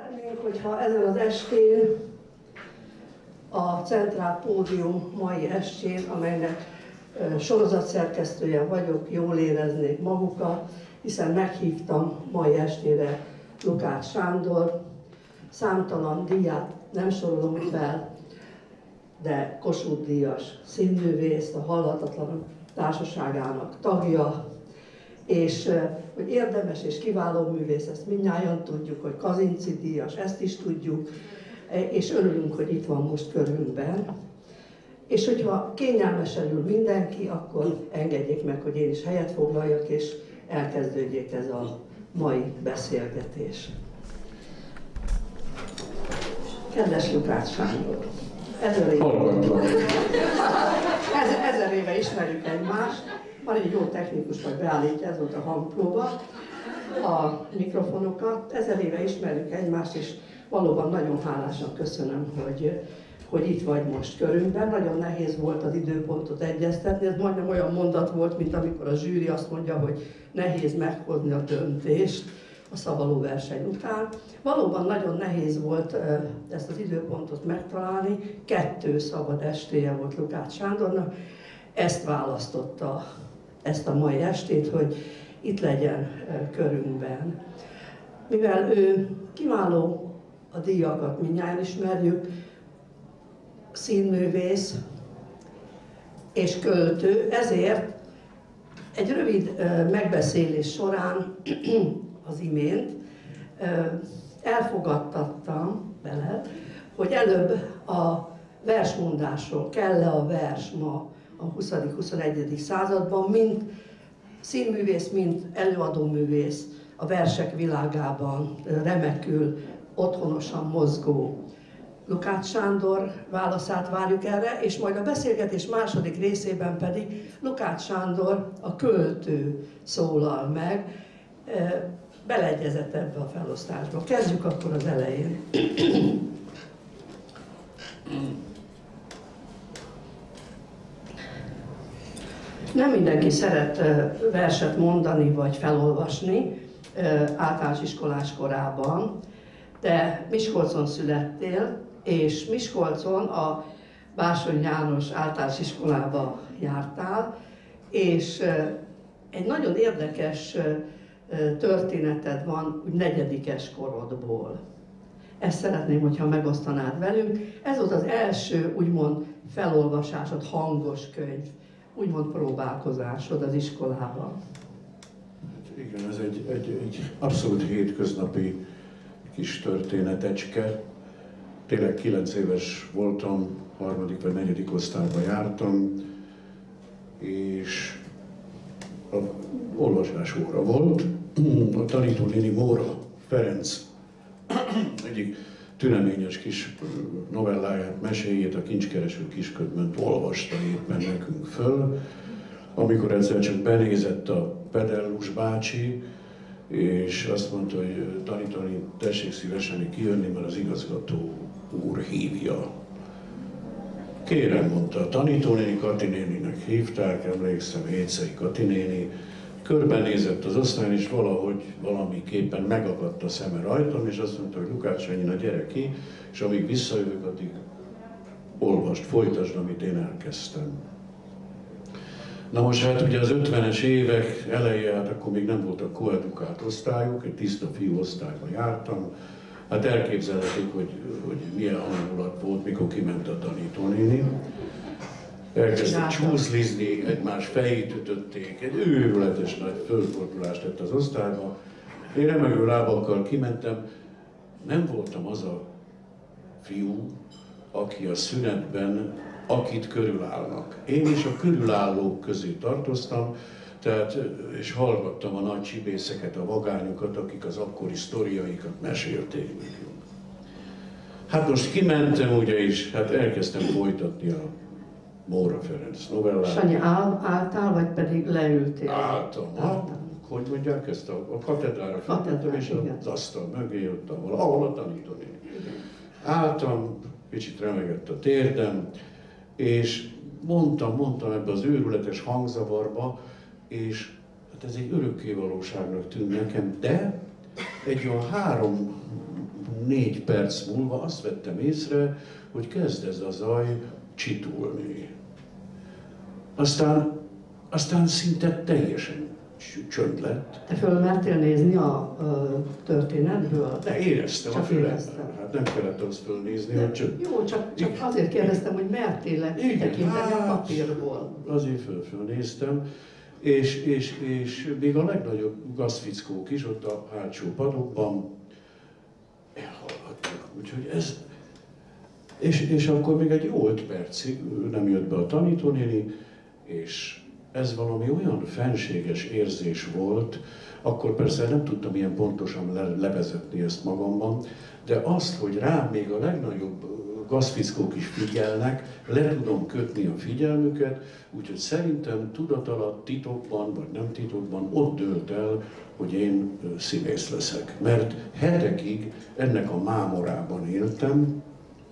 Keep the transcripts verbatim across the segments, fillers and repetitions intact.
Szeretnénk, hogyha ezen az estén a Centrál Pódium mai estén, amelynek sorozatszerkesztője vagyok, jól éreznék magukat, hiszen meghívtam mai estére Lukács Sándor, számtalan díját nem sorolom fel, de Kossuth-díjas színművész, a Halhatatlanok Társaságának tagja, és hogy érdemes és kiváló művész, ezt mindnyájan tudjuk, hogy Kazinczy-díjas, ezt is tudjuk, és örülünk, hogy itt van most körünkben. És hogyha kényelmesen ül mindenki, akkor engedjék meg, hogy én is helyet foglaljak, és elkezdődjék ez a mai beszélgetés. Kedves Lukács Sándor! Ezer éve, ezer, ezer éve ismerjük egymást. Van egy jó technikus, vagy beállítja, ez volt a hangpróba, a mikrofonokat. Ezer éve ismerjük egymást, és valóban nagyon hálásan köszönöm, hogy, hogy itt vagy most körünkben. Nagyon nehéz volt az időpontot egyeztetni, ez majdnem olyan mondat volt, mint amikor a zsűri azt mondja, hogy nehéz meghozni a döntést a szavaló verseny után. Valóban nagyon nehéz volt ezt az időpontot megtalálni, kettő szabad estéje volt Lukács Sándornak, ezt választotta, ezt a mai estét, hogy itt legyen körünkben. Mivel ő kiváló, a díjakat mindnyájan ismerjük, színművész és költő, ezért egy rövid megbeszélés során az imént elfogadtattam vele, hogy előbb a versmondásról kell-e a vers ma a huszadik-huszonegyedik században, mint színművész, mint előadóművész a versek világában remekül, otthonosan mozgó Lukács Sándor válaszát várjuk erre, és majd a beszélgetés második részében pedig Lukács Sándor, a költő szólal meg, beleegyezett ebbe a felosztásba. Kezdjük akkor az elején. Nem mindenki szeret verset mondani vagy felolvasni általános iskolás korában, de Miskolcon születtél, és Miskolcon a Bársony János általános iskolába jártál, és egy nagyon érdekes történeted van úgy negyedikes korodból. Ezt szeretném, hogyha megosztanád velünk. Ez volt az első, úgymond felolvasásod, hangos könyv, úgymond próbálkozásod az iskolában. Hát igen, ez egy, egy, egy abszolút hétköznapi kis történetecske. Tényleg kilenc éves voltam, harmadik vagy negyedik osztályba jártam, és a olvasás óra volt. A tanítónéni Móra Ferenc egyik tüneményes kis novelláját, meséjét, a Kincskereső kisködmönt olvasta éppen nekünk föl, amikor egyszer csak benézett a Pedellus bácsi, és azt mondta, hogy tanítani, tessék szívesen kijönni, mert az igazgató úr hívja. Kérem, mondta a tanítónéni, Katinéninek hívták, emlékszem, Hétszei Katinéni, körbenézett az osztályon, és valahogy valamiképpen megakadt a szeme rajtam, és azt mondta, hogy Lukács Anyina, gyere ki, és amíg visszajövök, addig olvasd, folytasd, amit én elkezdtem. Na most hát ugye az ötvenes évek eleje, hát akkor még nem voltak koedukált osztályok, egy tiszta fiú osztályba jártam. Hát elképzelhetik, hogy, hogy milyen hangulat volt, mikor kiment a tanítónéni. Elkezdtek csúszlizni, egymás fejét ütötték, egy őrületes nagy fölfordulást tett az osztályba. Én remegő lábakkal kimentem, nem voltam az a fiú, aki a szünetben, akit körülállnak. Én is a körülállók közé tartoztam, tehát, és hallgattam a nagy csibészeket, a vagányokat, akik az akkori sztoriaikat mesélték nekünk. Hát most kimentem ugye is, hát elkezdtem folytatni a Móra Ferenc novellát. Sanyi, áll, álltál, vagy pedig leültél? Álltam. Álltam. Hogy mondják ezt? A, a katedrára felmentem, és az asztal mögé jöttem, ahol a tanítónéni. Álltam, kicsit remegett a térdem, és mondtam, mondtam ebbe az őrületes hangzavarba, és hát ez egy örökkévalóságnak tűnt nekem, de egy olyan három négy perc múlva azt vettem észre, hogy kezd ez a zaj csitulni. Aztán, aztán szinte teljesen csönd lett. Te fölmertél nézni a, a történetből? De éreztem csak a fülemben. éreztem. Hát nem kellett azt fölnézni, hogy csönd. Jó, csak, csak azért kérdeztem, hogy mertél-e tekinteni a papírból. Azért föl, fölnéztem. És, és, és még a legnagyobb gazfickók is ott a hátsó padokban elhallgattak. Úgyhogy ez... És, és akkor még egy jó öt percig nem jött be a tanítónéni, és ez valami olyan fenséges érzés volt, akkor persze nem tudtam ilyen pontosan le, levezetni ezt magamban, de azt, hogy rám még a legnagyobb gazfickók is figyelnek, le tudom kötni a figyelmüket, úgyhogy szerintem tudatalatt, titokban vagy nem titokban ott dőlt el, hogy én színész leszek. Mert hetekig ennek a mámorában éltem,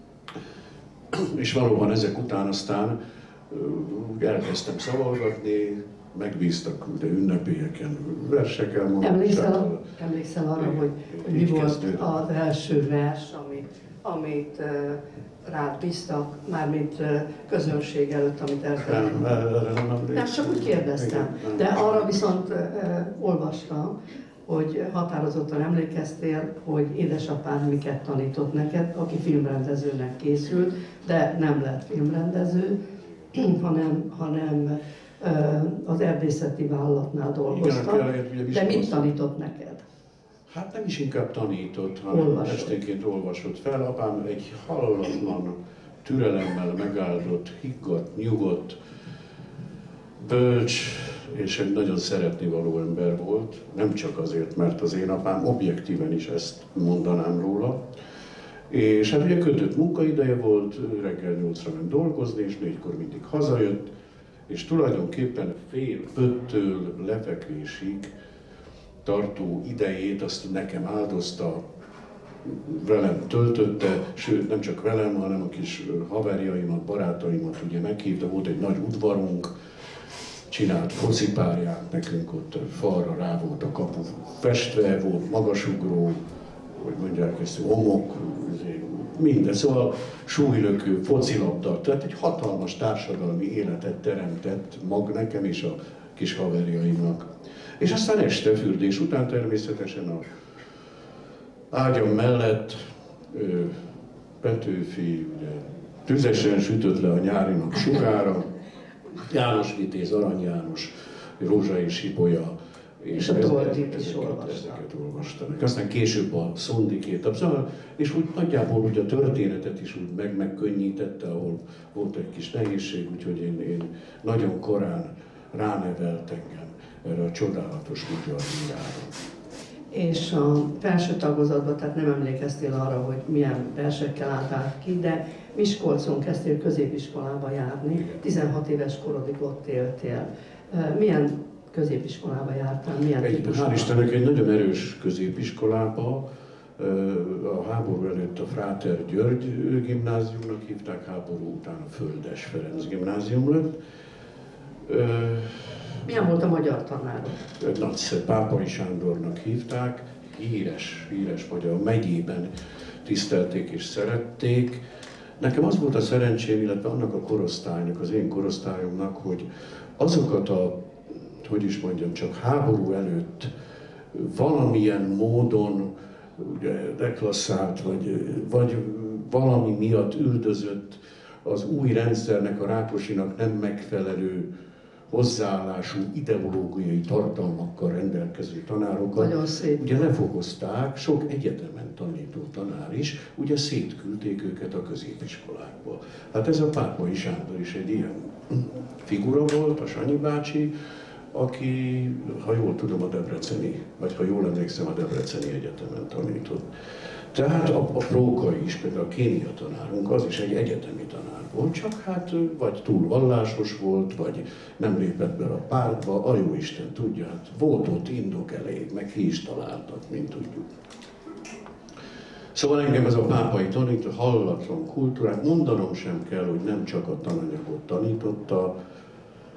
és valóban ezek után aztán elkezdtem szavalgatni, megbíztak de ünnepélyeken, versekkel mondani. Emlékszel, emlékszel arra, hogy, hogy mi volt az első vers, amit, amit rád bíztak, mármint közönség előtt, amit elkezdtem? Nem, nem, nem, nem, csak úgy kérdeztem. Igen, de arra viszont uh, olvastam, hogy határozottan emlékeztél, hogy édesapád miket tanított neked, aki filmrendezőnek készült, de nem lett filmrendező, hanem, hanem az erdészeti vállalatnál dolgoztam. De mit tanított neked? Hát nem is inkább tanított, hanem olvasott. Esténként olvasott fel. Apám egy hallatlan türelemmel megáldott, higgadt, nyugodt, bölcs, és egy nagyon szeretnivaló ember volt. Nem csak azért, mert az én apám objektíven is ezt mondanám róla. És hát ugye kötött munkaideje volt, reggel nyolcra ment dolgozni, és négykor mindig hazajött, és tulajdonképpen fél öttől lefekvésig tartó idejét azt nekem áldozta, velem töltötte, sőt nem csak velem, hanem a kis haverjaimat, barátaimat ugye meghívta, volt egy nagy udvarunk, csinált focipárját, nekünk ott falra rá volt a kapu festve, volt magasugró, hogy mondják ezt, omok, minden, szóval súlylökő, focilabda, tehát egy hatalmas társadalmi életet teremtett mag nekem és a kis haverjaimnak. És aztán este fürdés után természetesen a ágyam mellett ő, Petőfi ugye, tüzesen sütött le a nyárinak sugára, János Vitéz, Arany János, Rózsa és Ibolya, és a ezeket, ezeket, ezeket olvastanak. Aztán később a Szundikét, és úgy nagyjából úgy a történetet is úgy meg megkönnyítette, ahol volt egy kis nehézség, úgyhogy én, én nagyon korán ránevelt engem erre a csodálatos magyar írára. És a felső tagozatban, tehát nem emlékeztél arra, hogy milyen versekkel álltál ki, de Miskolcon kezdtél középiskolába járni, tizenhat éves korodig ott éltél. Milyen középiskolába jártál, milyen egy, típusban? Hál' Istennek egy nagyon erős középiskolába, a háború előtt a Fráter György gimnáziumnak hívták, háború után a Földes Ferenc gimnázium lett. Milyen volt a magyar tanárok? Nagyszerű, Pápai Sándornak hívták, híres, híres magyar, megyében tisztelték és szerették. Nekem az volt a szerencsém, illetve annak a korosztálynak, az én korosztályomnak, hogy azokat a, hogy is mondjam, csak háború előtt valamilyen módon ugye, deklasszált, vagy, vagy valami miatt üldözött az új rendszernek, a Rákosinak nem megfelelő hozzáállású, ideológiai tartalmakkal rendelkező tanárokat, ugye lefokozták, sok egyetemen tanító tanár is, ugye szétküldték őket a középiskolákba. Hát ez a Pápai Sándor is egy ilyen figura volt, a Sanyi bácsi, aki, ha jól tudom, a Debreceni, vagy ha jól emlékszem, a Debreceni Egyetemen tanított. Tehát a, a Prókai is, például a kémia tanárunk, az is egy egyetemi tanár volt, csak hát vagy túl vallásos volt, vagy nem lépett be a pártba, a jóisten tudja, hát volt ott indok elég, meg ki is találtak, mint tudjuk. Szóval engem ez a pápai tanító hallatlan kultúrát, mondanom sem kell, hogy nem csak a tananyagot tanította,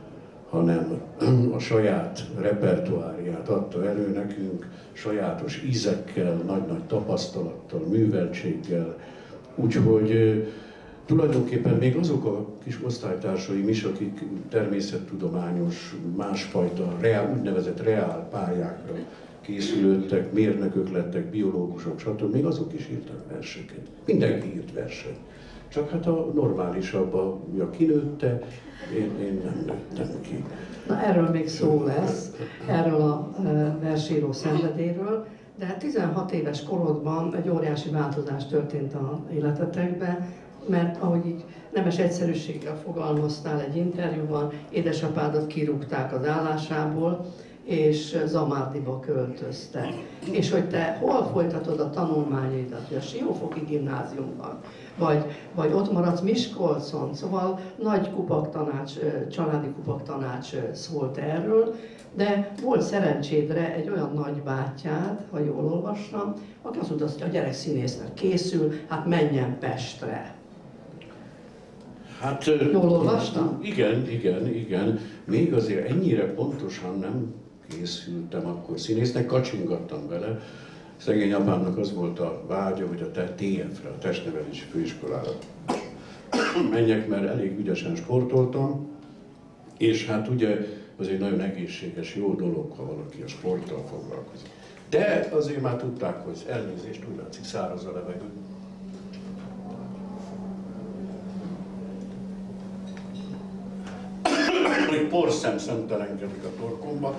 hanem a saját repertoárját adta elő nekünk, sajátos ízekkel, nagy-nagy tapasztalattal, műveltséggel. Úgyhogy tulajdonképpen még azok a kis osztálytársaim is, akik természettudományos, másfajta, reál, úgynevezett reál pályákra készülődtek, mérnökök lettek, biológusok, stb. Még azok is írtak verseket. Mindenki írt verset. Csak hát a normálisabb, a, a kinőtte, én, én nem nőttem ki. Na erről még szó lesz, erről a versíró szenvedélyről, de hát tizenhat éves korodban egy óriási változás történt az életetekben, mert ahogy így nemes egyszerűséggel fogalmaztál egy interjúban, édesapádat kirúgták az állásából, és Zamárdiba költöztek. És hogy te hol folytatod a tanulmányaidat, hogy a Siófoki gimnáziumban, vagy, vagy ott maradsz Miskolcon, szóval nagy kupaktanács, családi kupaktanács szólt erről, de volt szerencsédre egy olyan nagybátyád, ha jól olvastam, aki azt mondta, hogy a gyerek színésznek készül, hát menjen Pestre. Hát, jól olvastam? Igen, igen, igen. Még azért ennyire pontosan nem készültem akkor színésznek, kacsingattam vele. Szegény apámnak az volt a vágya, hogy a té ef-re, a testnevelési főiskolára menjek, mert elég ügyesen sportoltam, és hát ugye az egy nagyon egészséges, jó dolog, ha valaki a sporttal foglalkozik. De azért már tudták, hogy elnézést, úgy látszik száraz a levegő. Hogy porszem szemtelenkedik a torkomba.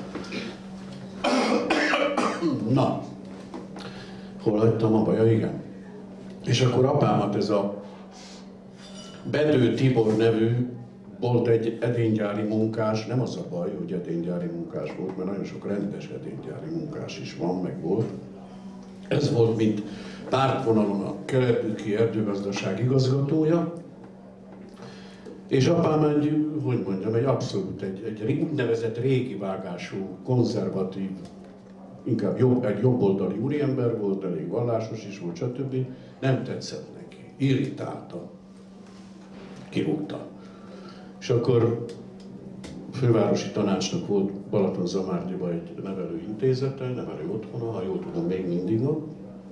Na, hol hagytam abba? Ja, igen. És akkor apámat ez a Bedő Tibor nevű, volt egy edénygyári munkás, nem az a baj, hogy edénygyári munkás volt, mert nagyon sok rendes edénygyári munkás is van, meg volt. Ez volt, mint pártvonalon a Kelet-Bükki erdőgazdaság igazgatója, és apám egy, hogy mondjam, egy abszolút, egy, egy úgynevezett régi vágású, konzervatív, inkább jobb, egy jobboldali úriember volt, elég vallásos is volt, stb. Nem tetszett neki, irritálta, kirúgta. És akkor fővárosi tanácsnak volt Balatonzamárdiba egy nevelőintézete, nevelő otthona, ha jól tudom, még mindig van.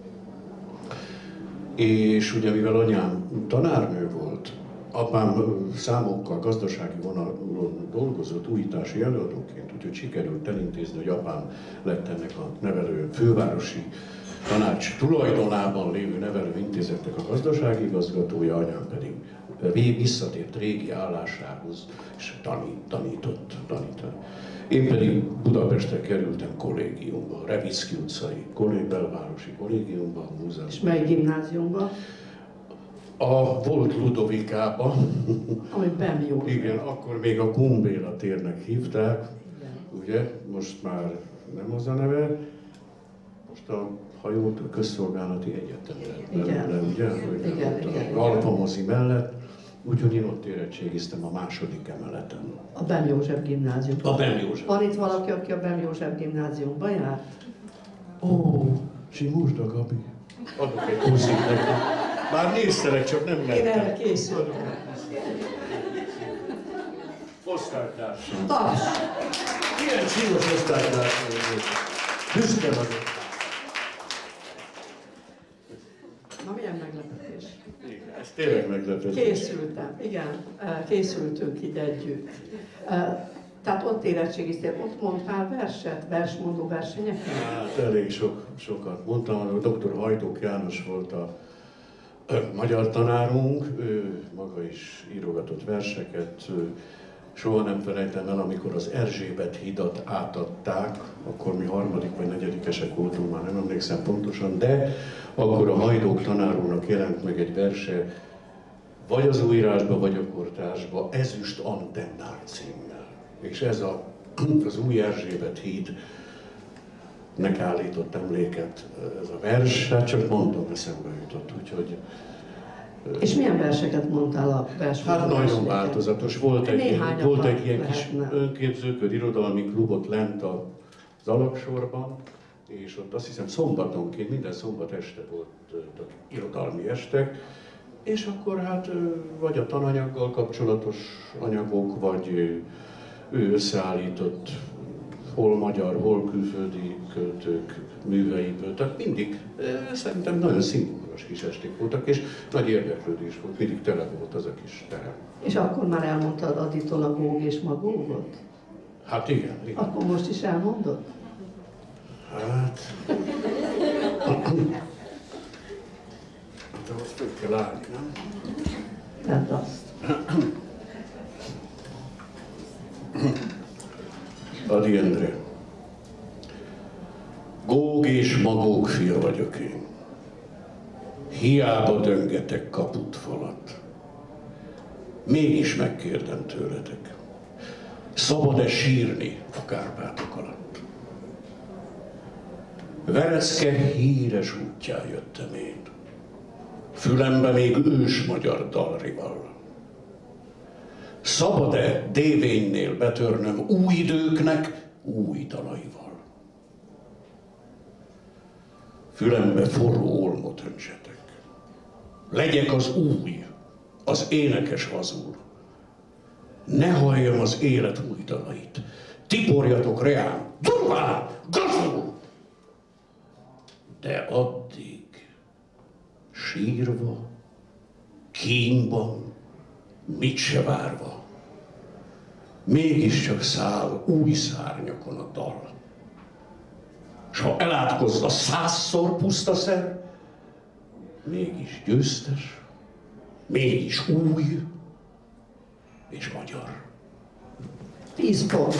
És ugye mivel anyám tanárnő volt, apám számokkal, gazdasági vonalon dolgozott újítási előadóként, úgyhogy sikerült elintézni, hogy apám lett ennek a nevelő fővárosi tanács tulajdonában lévő nevelőintézetnek a gazdasági igazgatója, anyám pedig visszatért régi állásához, és tanít, tanított, tanított. Én pedig Budapestre kerültem kollégiumba, a Revicki utcai kollég, belvárosi kollégiumba, a múzeumban. És mely gimnáziumban? A volt Ludovikába. Ami benn jó. Igen, akkor még a Gumbéla térnek hívták. Igen. Ugye, most már nem az a neve. Most a hajót a közszolgálati egyetemre. Igen. Le, ugye, igen, igen, igen. Alfamozi mellett. Úgyhogy én ott érettségiztem a második emeleten. A Bem József gimnáziumban. A Bem József. Van itt valaki, aki a Bem József gimnáziumban járt? Ó, Simurd a Gabi. Adok egy puszit neki. Már néztelek, csak nem mentem. Én erre készültem. Osztálytársam. Taps! Ilyen csínos osztálytársam volt. Büszke vagyok. Na milyen meglepetés. Igen, ez tényleg meglepetés. Készültem, igen, készültünk így együtt. Tehát ott érettségiztél, ott mondtál verset, versmondó versenyeket? Hát elég sok, sokat mondtam. A doktor Hajdók János volt a magyar tanárunk, ő maga is írogatott verseket. Soha nem felejtem el, amikor az Erzsébet hidat átadták, akkor mi harmadik vagy negyedikesek voltunk, már nem emlékszem pontosan, de akkor a Hajdók tanárúnak jelent meg egy verse, vagy az újírásba, vagy a kortársba, Ezüst antennák címmel. És ez a, az új Erzsébet híd nek állított emléket ez a vers, hát csak mondom, eszembe jutott, úgyhogy... És milyen verseket mondtál a versben? Hát nagyon változatos. Volt egy, volt egy ilyen kis lehetne. önképzőköd irodalmi klubot lent az Alagsorban, és ott azt hiszem szombatonként, minden szombat este voltak irodalmi estek, és akkor hát vagy a tananyaggal kapcsolatos anyagok, vagy, ő összeállított hol magyar, hol külföldi költők műveiből. Tehát mindig szerintem nagyon szimbolikus kis esték voltak, és nagy érdeklődés volt, mindig tele volt az a kis terem. És akkor már elmondtad Aditon a Góg és Magógot? Hát igen, igen. Akkor most is elmondod? Hát... De azt föl kell állni, nem? Tedd azt. Ady Endre. Góg és Magóg fia vagyok én. Hiába döngetek kaputfalat. Mégis megkérdem tőletek. Szabad-e sírni a Kárpátok alatt? Verecke híres útján jöttem én. Fülembe még ős magyar dalrival. Szabad-e dévénynél betörnöm új időknek új dalaival? Fülembe forró olmot öntsetek. Legyek az új, az énekes vazul. Ne halljam az élet új dalait. Tiporjatok reám, durván, gazul! De addig sírva, kínban, mit se várva, mégiscsak száll új szárnyakon a dal. S ha elátkozza százszor puszta szer, mégis győztes, mégis új és magyar. Tíz pont.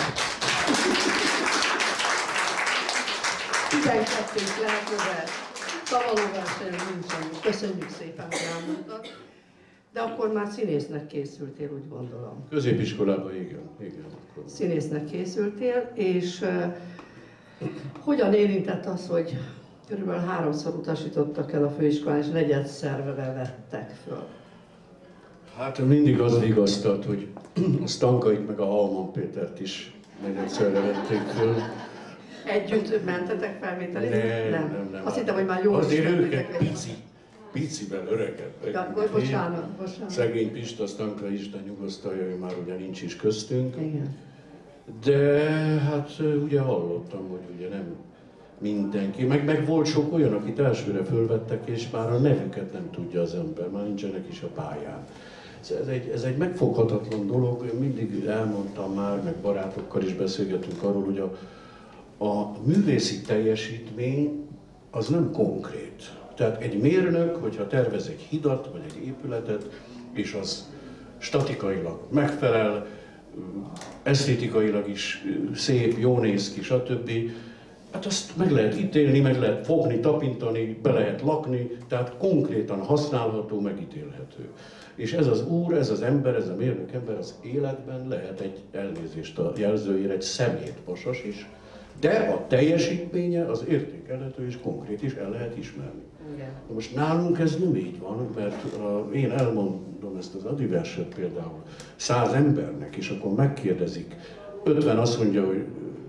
tizenkettőt lehet közel. Szavalóversenyen nincsen. Köszönjük szépen, hogy elmondtad. De akkor már színésznek készültél, úgy gondolom. Középiskolában igen, igen. Akkor. Színésznek készültél, és uh, hogyan érintett az, hogy körülbelül háromszor utasítottak el a főiskolán, és negyedszerre vettek föl? Hát mindig az vigasztalt, hogy a Stankait meg a Halman Pétert is negyedszerre vették föl. Együtt mentetek felvételizni? Nem, nem, nem. nem. Azt hittem, hogy már jól azért őket ismertétek. pici, picivel öregebbek. Ja, bocsánat, bocsánat. Szegény Pista Stanka Isten nyugosztalja, ő már ugye nincs is köztünk. Igen. De hát ugye hallottam, hogy ugye nem mindenki, meg, meg volt sok olyan, akit elsőre fölvettek, és már a nevüket nem tudja az ember, már nincsenek is a pályán. Ez egy, ez egy megfoghatatlan dolog, én mindig elmondtam már, meg barátokkal is beszélgetünk arról, hogy a, a művészi teljesítmény az nem konkrét. Tehát egy mérnök, hogyha tervez egy hidat, vagy egy épületet, és az statikailag megfelel, esztétikailag is szép, jó néz ki, stb. Hát azt meg lehet ítélni, meg lehet fogni, tapintani, be lehet lakni, tehát konkrétan használható, megítélhető. És ez az úr, ez az ember, ez a mérnök ember az életben lehet egy, elnézést a jelzőjére, egy szemétpasas is, de a teljesítménye az értékelhető és konkrét is, el lehet ismerni. Igen. Most nálunk ez nem így van, mert uh, én elmondom ezt az Ady verset például száz embernek, és akkor megkérdezik, ötven azt mondja, hogy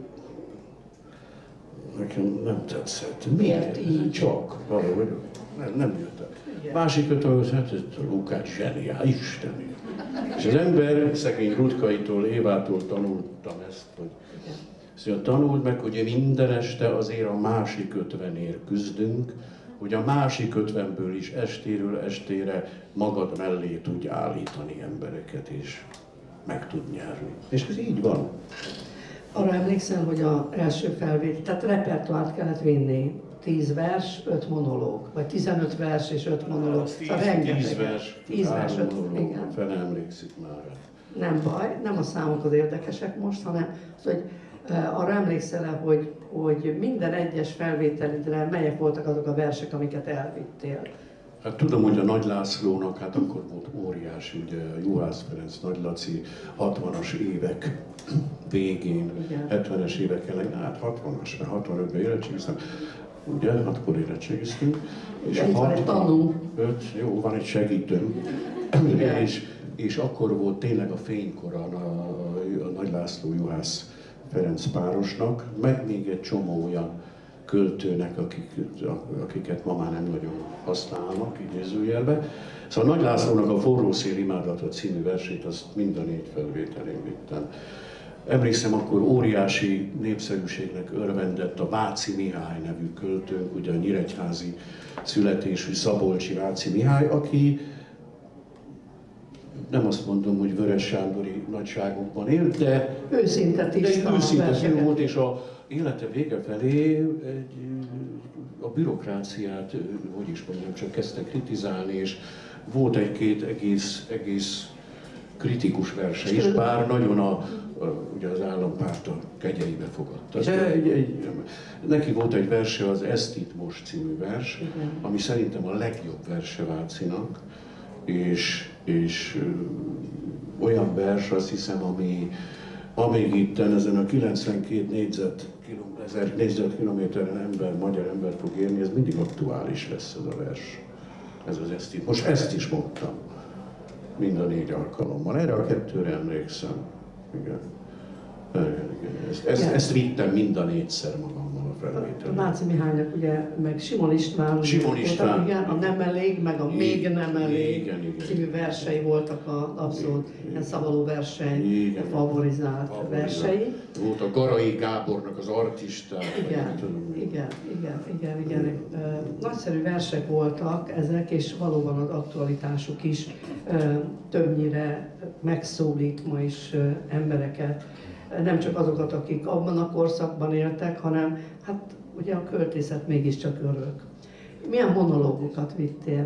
nekem nem tetszett. Miért így? Csak valahogy nem, nem jött el. Másik ötven, hát a Lukács zseniál, Isten. És az ember szegény Rutkaitól, Évától tanultam ezt, hogy szóval tanuld meg, hogy minden este azért a másik ötvenért küzdünk, hogy a másik ötvenből is estéről estére magad mellé tudj állítani embereket, és meg tud nyerni. És ez így van. Arra emlékszem, hogy az első felvétel, tehát repertoárt kellett vinni. Tíz vers, öt monológ, vagy tizenöt vers és öt monológ. Tíz, szóval tíz vers, tíz vers, öt, monológ, igen. fel emlékszik már. Nem baj, nem a számok az érdekesek most, hanem az, hogy uh, arra emlékszel-e, hogy, hogy minden egyes felvételidre melyek voltak azok a versek, amiket elvittél? Hát tudom, hogy a Nagy Lászlónak, hát akkor volt óriási, ugye Juhász Ferenc, Nagy Laci, hatvanas évek végén, igen. hetvenes évek elején, hát hatvanas, mert hatvanötben érettségiztem, ugye, akkor érettségiztünk, és ja, hatvanöt, jó, van egy segítőm, és, és akkor volt tényleg a fénykora a, a, a Nagy László Juhász Ferenc párosnak, meg még egy csomó olyan költőnek, akik, akiket ma már nem nagyon használnak, idézőjelbe. Szóval Nagy Lászlónak a Forró szél imádata című versét, azt mind a négy felvételén vittem. Emlékszem, akkor óriási népszerűségnek örvendett a Váci Mihály nevű költőnk, ugye a nyíregyházi születésű Szabolcsi Váci Mihály, aki nem azt mondom, hogy Vörös Sándori nagyságokban élt, de őszinte tiszta őszinte volt, és a élete vége felé egy, a bürokráciát, hogy is mondjam, csak kezdte kritizálni, és volt egy-két egész, egész kritikus verse is, bár nagyon a, a, ugye az állampárt a kegyeibe fogadta. De egy, egy, neki volt egy verse, az Ezt itt most című vers, ami szerintem a legjobb verse Vácinak, és, és ö, olyan vers, azt hiszem, ami amíg itt ezen a kilencvenkét négyzetkilométeren ember, magyar ember fog élni, ez mindig aktuális lesz ez a vers. Ez az Ezt itt. Most ezt is mondtam. Mind a négy alkalommal. Erre a kettőre emlékszem. Igen. Ezt, ezt, ezt vittem mind a négyszer magammal a felvételen. Váci Mihálynak ugye, meg Simon István, Simon István. Voltak, igen, a Nem elég, meg a Még nem elég igen, igen. című versei voltak az abszolút ilyen szavaló verseny, Igen. favorizált Favorizált. versei. Volt a Garai Gábornak az Artistát. Igen, igen, igen, igen, igen. Nagyszerű versek voltak ezek, és valóban az aktualitásuk is többnyire megszólít ma is embereket. Nem csak azokat, akik abban a korszakban éltek, hanem hát ugye a költészet mégiscsak örök. Milyen monológokat vittél?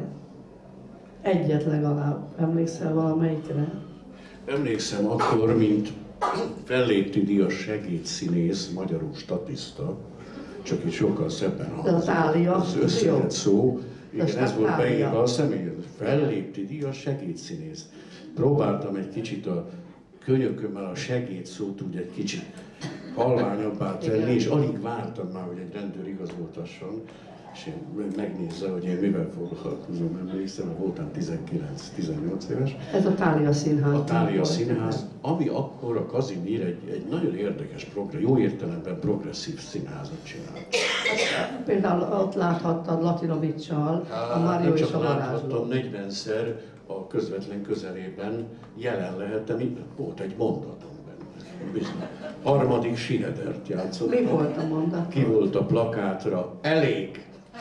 Egyet legalább. Emlékszel valamelyikre? Emlékszem akkor, mint fellépti díjas segédszínész, magyarul statiszta, csak így sokkal szebben hangzik az összetett szó. Igen, ez volt beírva a személyre. Fellépti díjas segédszínész. Próbáltam egy kicsit a könyökömmel a segéd szót úgy egy kicsit halványabbá tenni, és alig vártam már, hogy egy rendőr igazoltasson, és én megnézze, hogy én mivel foglalkozom, emlékszem, mert voltam tizenkilenc-tizennyolc éves. Ez a Thália Színház. A Thália Színház, ami akkor a Kazimír egy, egy nagyon érdekes, progr- jó értelemben progresszív színházat csinált. Például ott láthattad Latinovics-sal, a Mário és a varázsló. Láthattam negyvenszer a közvetlen közelében, jelen lehettem, itt volt egy mondatom benne. Bizony. Harmadik Schroedert játszott. Mi volt a mondat? Ki volt a plakátra? Elég!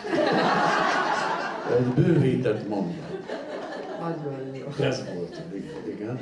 Egy bővített mondat. Nagyon jó. Ez volt, igen.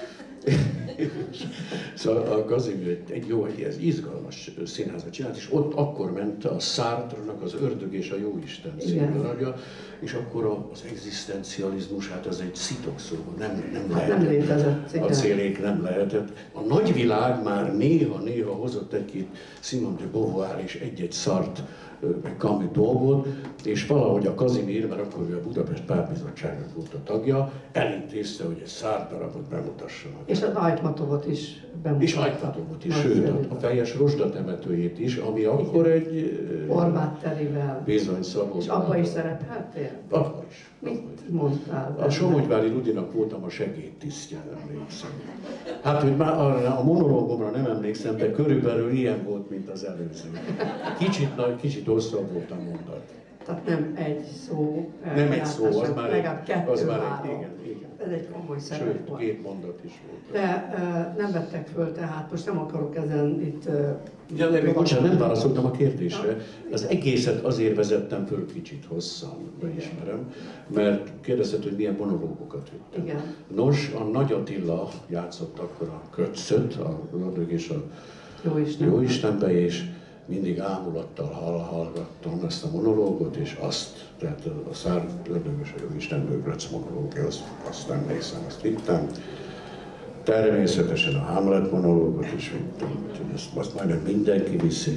Szóval a Kazimír egy, egy jó, egy izgalmas színházat csinált, és ott akkor ment a Sartre-nak az Ördög és a Jóisten című darabja, és akkor az egzisztencializmus, hát az egy szitokszó, nem, nem lehetett. Nem létezett. A célék nem lehetett. A nagyvilág már néha-néha hozott egy-két Simone de Beauvoir és egy-egy Sartre, meg Camus dolgot, és valahogy a Kazimír, mert akkor ő a Budapest Pártbizottságnak volt a tagja, elintézte, hogy egy Sartre darabot bemutassanak. És az Ajtmatovot is bemutatta. És Ajtmatovot is, sőt, a Fejes Rozsda temetőjét is, ami akkor egy... Horváth Terivel. Bizony Szabó. És abban is szerepeltél? Abban is. Mit mondtál? A Somogyvári Rudinak voltam a segédtisztje, emlékszem. Hát, hogy már a, a monológomra nem emlékszem, de körülbelül ilyen volt, mint az előző. Kicsit nagy, kicsit hosszabb volt a mondat. Tehát nem egy szó. Nem egy szó, az már legalább kettő, az már három. egy, igen, igen. Ez egy komoly szerep Sőt, volt. két mondat is volt. De uh, nem vettek föl, tehát most nem akarok ezen itt... Uh, ja, de még bocsánat, nem válaszoltam a kérdésre. Az egészet azért vezettem föl kicsit hosszan, beismerem, mert kérdezted, hogy milyen monológokat vittem. Igen. Nos, a Nagy Attila játszott akkor a Kötszöt, a Ördög és a Jóisten. Jóistenbe, és mindig ámulattal hallgattam ezt a monológot, és azt, tehát a Szár Ördög és a Jóisten bőgröc monológia, azt, azt emlékszem, azt vittem. Természetesen a Hamlet monológot is vittem, úgyhogy ezt, azt majdnem mindenki viszi.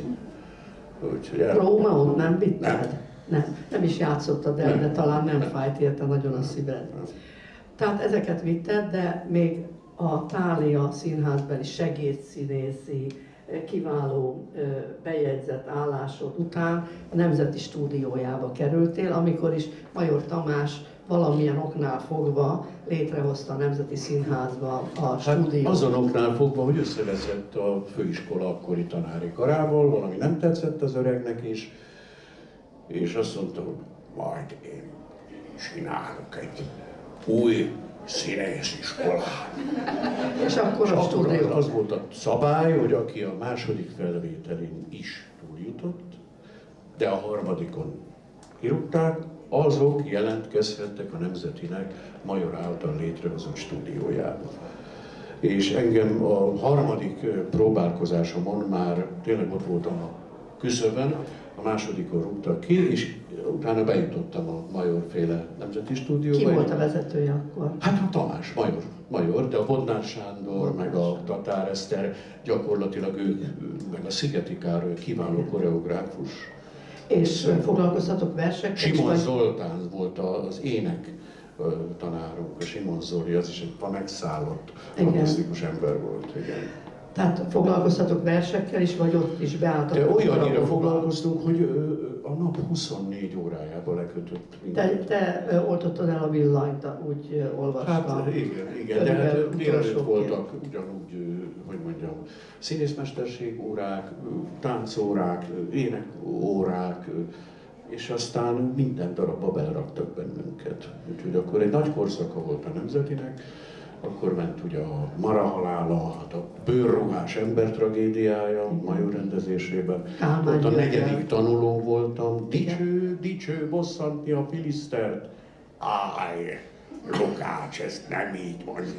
Úgyhogy el... Rómeót nem vitted? Nem. Nem. Nem is játszottad el, de talán nem fájt érte nagyon a szíved. Tehát ezeket vitted, de még a Thália Színházbeli segédszínészi kiváló bejegyzett állásod után a Nemzeti Stúdiójába kerültél, amikor is Major Tamás valamilyen oknál fogva létrehozta a Nemzeti Színházba a stúdiót. Hát azon oknál fogva, hogy összevezett a főiskola akkori tanári karával, valami nem tetszett az öregnek, és, és azt mondta, hogy majd én csinálok egy új színésziskolán. És akkor És a akkor stúdió. az, az volt a szabály, hogy aki a második felvételén is túljutott, de a harmadikon kirúgták, azok jelentkezhettek a Nemzetinek Major által létrehozott stúdiójába. És engem a harmadik próbálkozásomon már tényleg ott voltam a küszöbön, a másodikon rúgtak ki, és utána bejutottam a Major-féle Nemzeti Stúdióba. Ki volt a vezetője akkor? Hát a Tamás, Major, Major, de a Bodnár Sándor, meg a Tatár Eszter, gyakorlatilag ők, meg a Szigeti Károly kiváló koreográfus. És foglalkoztatok versekkel? Simon vagy... Zoltán volt az ének tanárunk, a Simon Zoli, az is egy megszállott, fantasztikus ember volt, igen. Tehát foglalkoztatok versekkel is, vagy ott is beálltatok? De olyannyira foglalkoztunk, hogy a nap huszonnégy órájába lekötött mindent. Te, te oltottad el a villanyt, úgy olvastam. Hát igen, igen, de hát délelőtt voltak ugyanúgy, hogy mondjam, színészmesterség órák, táncórák, énekórák, és aztán minden darabba beleraktak bennünket. Úgyhogy akkor egy nagy korszaka volt a Nemzetinek, akkor ment ugye a Mara halála, hát a bőrruhás ember tragédiája Major rendezésében. Ott a negyedik tanuló voltam, dicső, dicső, bosszantni a filisztert. Áj, Lukács, ezt nem így mondjuk.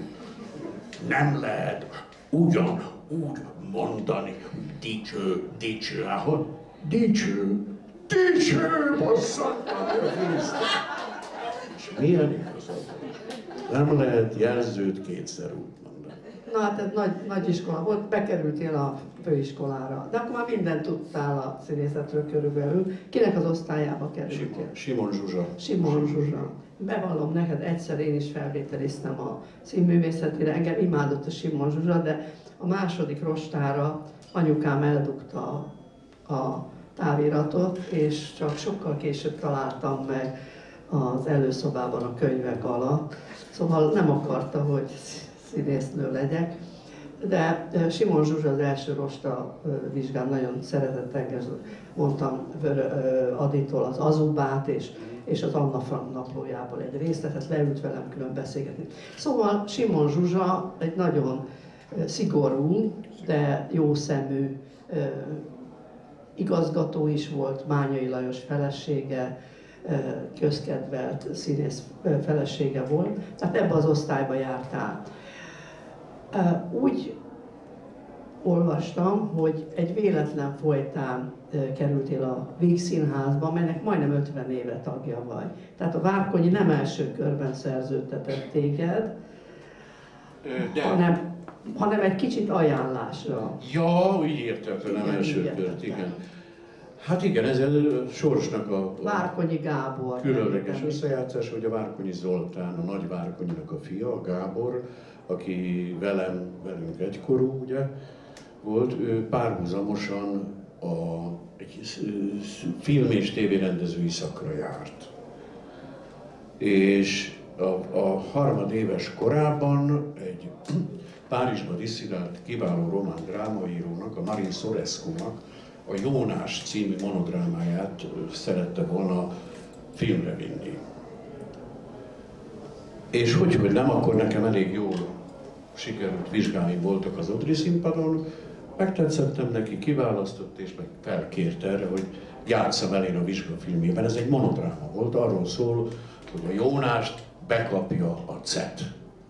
Nem lehet ugyan úgy mondani, dicső, dicső, ahol dicső, dicső, bosszantani a filisztert. És milyen igazad? Nem lehet jelzőt kétszer úgy mondani. Na hát ez nagy, nagy iskola volt, bekerültél a főiskolára, de akkor már mindent tudtál a színészetről körülbelül. Kinek az osztályába kerültél? Simon, Simon Zsuzsa. Simon Zsuzsa. Bevallom neked, egyszer én is felvételiztem a színművészetére, engem imádott a Simon Zsuzsa, de a második rostára anyukám eldugta a táviratot, és csak sokkal később találtam meg az előszobában a könyvek alatt. Szóval nem akarta, hogy színésznő legyek, de Simon Zsuzsa az első rosta vizsgán nagyon szeretett engem, mondtam Aditól az Azubát, és, és az Anna Frank naplójából egy részletet, leült velem külön beszélgetni. Szóval Simon Zsuzsa egy nagyon szigorú, de jó szemű igazgató is volt, Mányai Lajos felesége, közkedvelt színész felesége volt, tehát ebbe az osztályba jártál. Úgy olvastam, hogy egy véletlen folytán kerültél a Vígszínházba, melynek majdnem ötven éve tagja vagy. Tehát a Várkonyi nem első körben szerződtetett téged, De... hanem, hanem egy kicsit ajánlásra. Ja, úgy értettem, nem első kört, igen. Hát igen, ez a sorsnak a, a Várkonyi Gábor. különleges összejátszás, hogy a Várkonyi Zoltán, a nagy Várkonyinak a fia, a Gábor, aki velem, velünk egykorú, ugye, volt, ő párhuzamosan a, egy film- és tévérendezői szakra járt. És a, a harmadéves korában egy Párizsba disszidált kiváló román drámaírónak, a Marin Sorescu-nak a Jónás című monodrámáját szerette volna filmre vinni. És hogy, hogy nem, akkor nekem elég jól sikerült vizsgáim voltak az Odri színpadon, megtetszettem neki, kiválasztott és meg felkért erre, hogy játsszam el én a vizsgafilmjében. Ez egy monodráma volt, arról szól, hogy a Jónást bekapja a cet.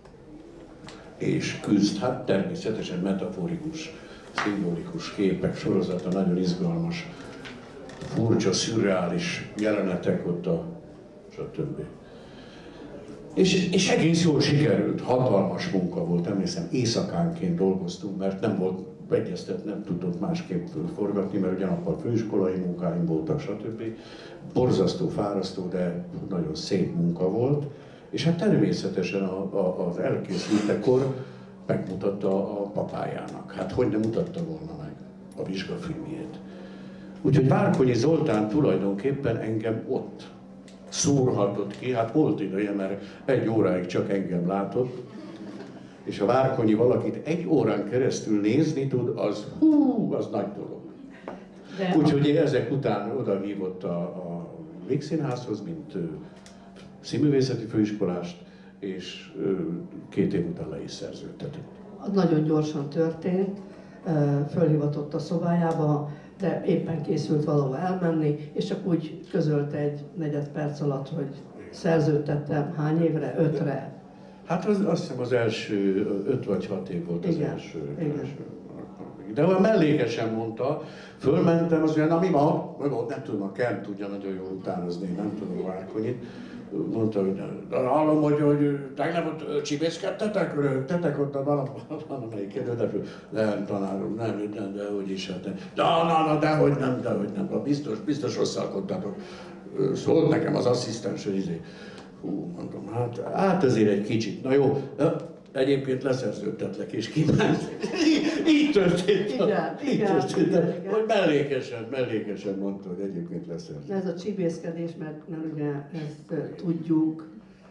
És küzd, hát természetesen metaforikus, szimbolikus képek sorozata, nagyon izgalmas, furcsa, szürreális jelenetek ott a stb. És, és egész jól sikerült, hatalmas munka volt, emlékszem, éjszakánként dolgoztunk, mert nem volt egyeztet, nem tudott másképp forgatni, mert ugyanakkor főiskolai munkáim voltak, stb. Borzasztó, fárasztó, de nagyon szép munka volt. És hát természetesen a, a, az elkészültekor megmutatta a papájának. Hát hogy nem mutatta volna meg a vizsgafilmjét. Úgyhogy Várkonyi Zoltán tulajdonképpen engem ott szúrhatott ki, hát volt ideje, mert egy óráig csak engem látott, és a Várkonyi valakit egy órán keresztül nézni tud, az hú, az nagy dolog. Úgyhogy ezek után odahívott a, a Vígszínházhoz, mint színművészeti főiskolást, és két év után le is szerződtetett. Az nagyon gyorsan történt, fölhivatott a szobájába, de éppen készült valahova elmenni, és csak úgy közölte egy negyed perc alatt, hogy szerződtettem hány évre? Ötre. Hát az, azt hiszem az első öt vagy hat év volt az igen, első. igen. első. De olyan mellékesen mondta, fölmentem, az olyan, na mi van? Nem tudom, a Kern tudja nagyon jól utánozni, nem tudom a Várkonyit. Mondta, hogy hallom, hogy, hogy tegnap ott csibészkedtetek, rögtetek ott a valamelyik kérdőlepő. Nem, tanárom, nem, nem, de hogy is, hát nem. Na, na, na, dehogy nem, dehogy nem, biztos, biztos rosszalkodtatok. Szólt nekem az asszisztens, hogy izé. Hú, mondom, hát, hát ezért egy kicsit, na jó. Egyébként leszerződtetlek és kiment. Így történt. Igen, így igen, történt. igen, igen. Hogy mellékesen, mellékesen mondta, hogy egyébként leszerződtetlek. Ez a csibészkedés, mert nem ugye ezt tudjuk,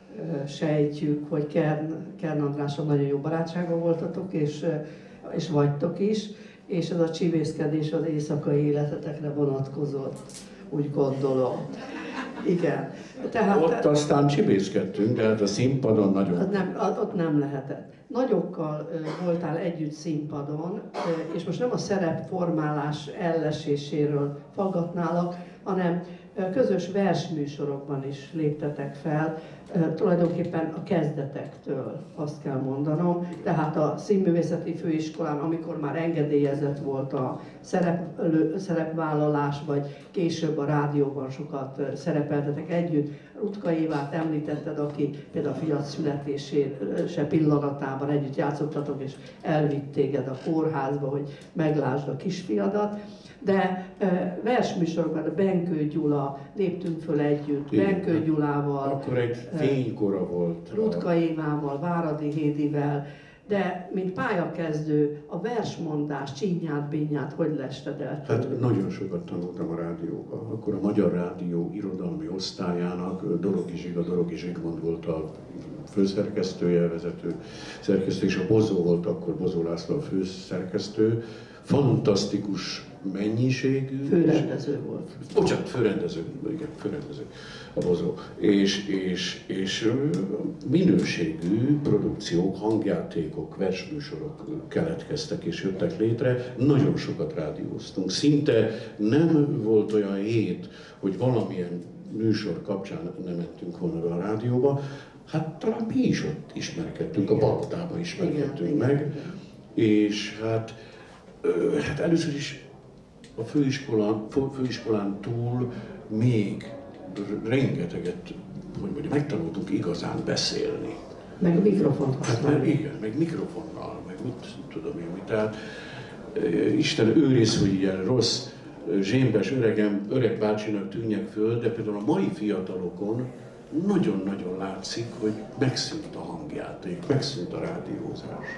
sejtjük, hogy Kern, Kern Andrással nagyon jó barátságban voltatok, és, és vagytok is, és ez a csibészkedés az éjszakai életetekre vonatkozott, úgy gondolom. Igen. Tehát, ott aztán csibészkedtünk, de hát a színpadon nagyon... Az nem, ott nem lehetett. Nagyokkal voltál együtt színpadon, és most nem a szerepformálás elleséséről faggatnálak, hanem közös versműsorokban is léptetek fel, tulajdonképpen a kezdetektől, azt kell mondanom. Tehát a Színművészeti Főiskolán, amikor már engedélyezett volt a szerep, szerepvállalás, vagy később a rádióban sokat szerepeltetek együtt. Rutka Évát említetted, aki például a fiat születése pillanatában együtt játszottatok, és elvitt téged a kórházba, hogy meglásd a kisfiadat. De e, versműsorokban a Benkő Gyula, léptünk föl együtt, igen. Benkő Gyulával, akkor egy fénykora volt. Rutka Évával, Váradi Hédivel, de mint pályakezdő a versmondás, Csinyát, Binyát, hogy lested el? Hát nagyon sokat tanultam a rádióban. Akkor a Magyar Rádió irodalmi osztályának Dorogi Zsiga, Dorogi Zsigmond volt a főszerkesztője, vezető szerkesztő, és a Bozó volt akkor, Bozó László a főszerkesztő. Fantasztikus mennyiségű. Főrendező volt. Bocsánat, főrendező, igen, főrendező a Bozó. És, és, és minőségű produkciók, hangjátékok, versműsorok keletkeztek és jöttek létre. Nagyon sokat rádióztunk. Szinte nem volt olyan hét, hogy valamilyen műsor kapcsán nem mentünk volna be a rádióba. Hát talán mi is ott ismerkedtünk, a Balotában ismerkedtünk igen, meg. Igen, igen. És hát, hát először is a főiskolán, főiskolán túl még rengeteget, hogy mondjam, megtanultunk igazán beszélni. Meg mikrofont használni. Hát, igen, meg mikrofonnal, meg mit tudom én mit. Tehát Isten őriz, hogy ilyen rossz, zsémbes öregem, öreg bácsinak tűnjek föl, de például a mai fiatalokon nagyon-nagyon látszik, hogy megszűnt a hangjáték, megszűnt a rádiózás.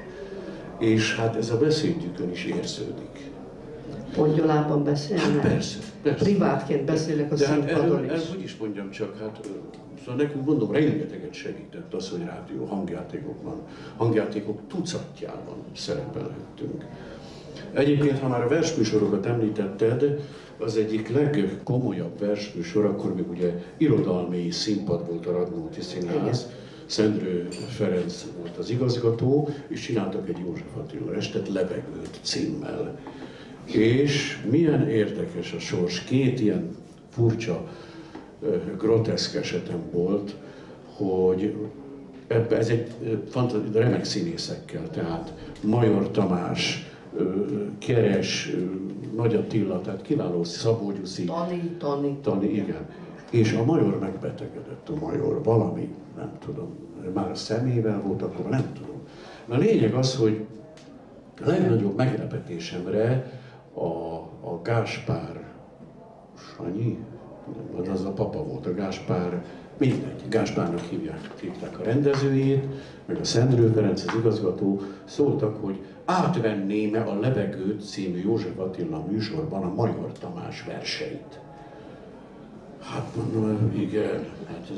És hát ez a beszédjükön is érződik. Pongyolában beszélnek? Hát persze, persze. Privátként beszélek a de színpadon hát is. El, hogy is mondjam csak, hát szóval nekünk mondom, rengeteget segített az, hogy rádió hangjátékokban, hangjátékok tucatjában szerepelhettünk. Egyébként, ha már a versműsorokat említetted, az egyik legkomolyabb versműsor, akkor még ugye irodalmi színpad volt a Radnóti Színház. Szendrő Ferenc volt az igazgató, és csináltak egy József Attila estet Levegőt címmel. És milyen érdekes a sors, két ilyen furcsa, groteszk esetem volt, hogy ebbe, ez egy remek színészekkel, tehát Major Tamás, Keres, Nagy Attila, tehát kiváló Szabó Gyuszi. Tani, Tani. Tani, igen. És a Major megbetegedett, a Major, valami, nem tudom, már a szemével volt, akkor nem tudom. A lényeg az, hogy a legnagyobb meglepetésemre a, a Gáspár Sanyi, az a papa volt, a Gáspár, mindegy, Gáspárnak hívják, hívták a rendezőjét, meg a Szendrő Ferenc, az igazgató, szóltak, hogy átvenném-e a Levegőt című József Attila műsorban a Major Tamás verseit. Hát mondom, igen, hát ez,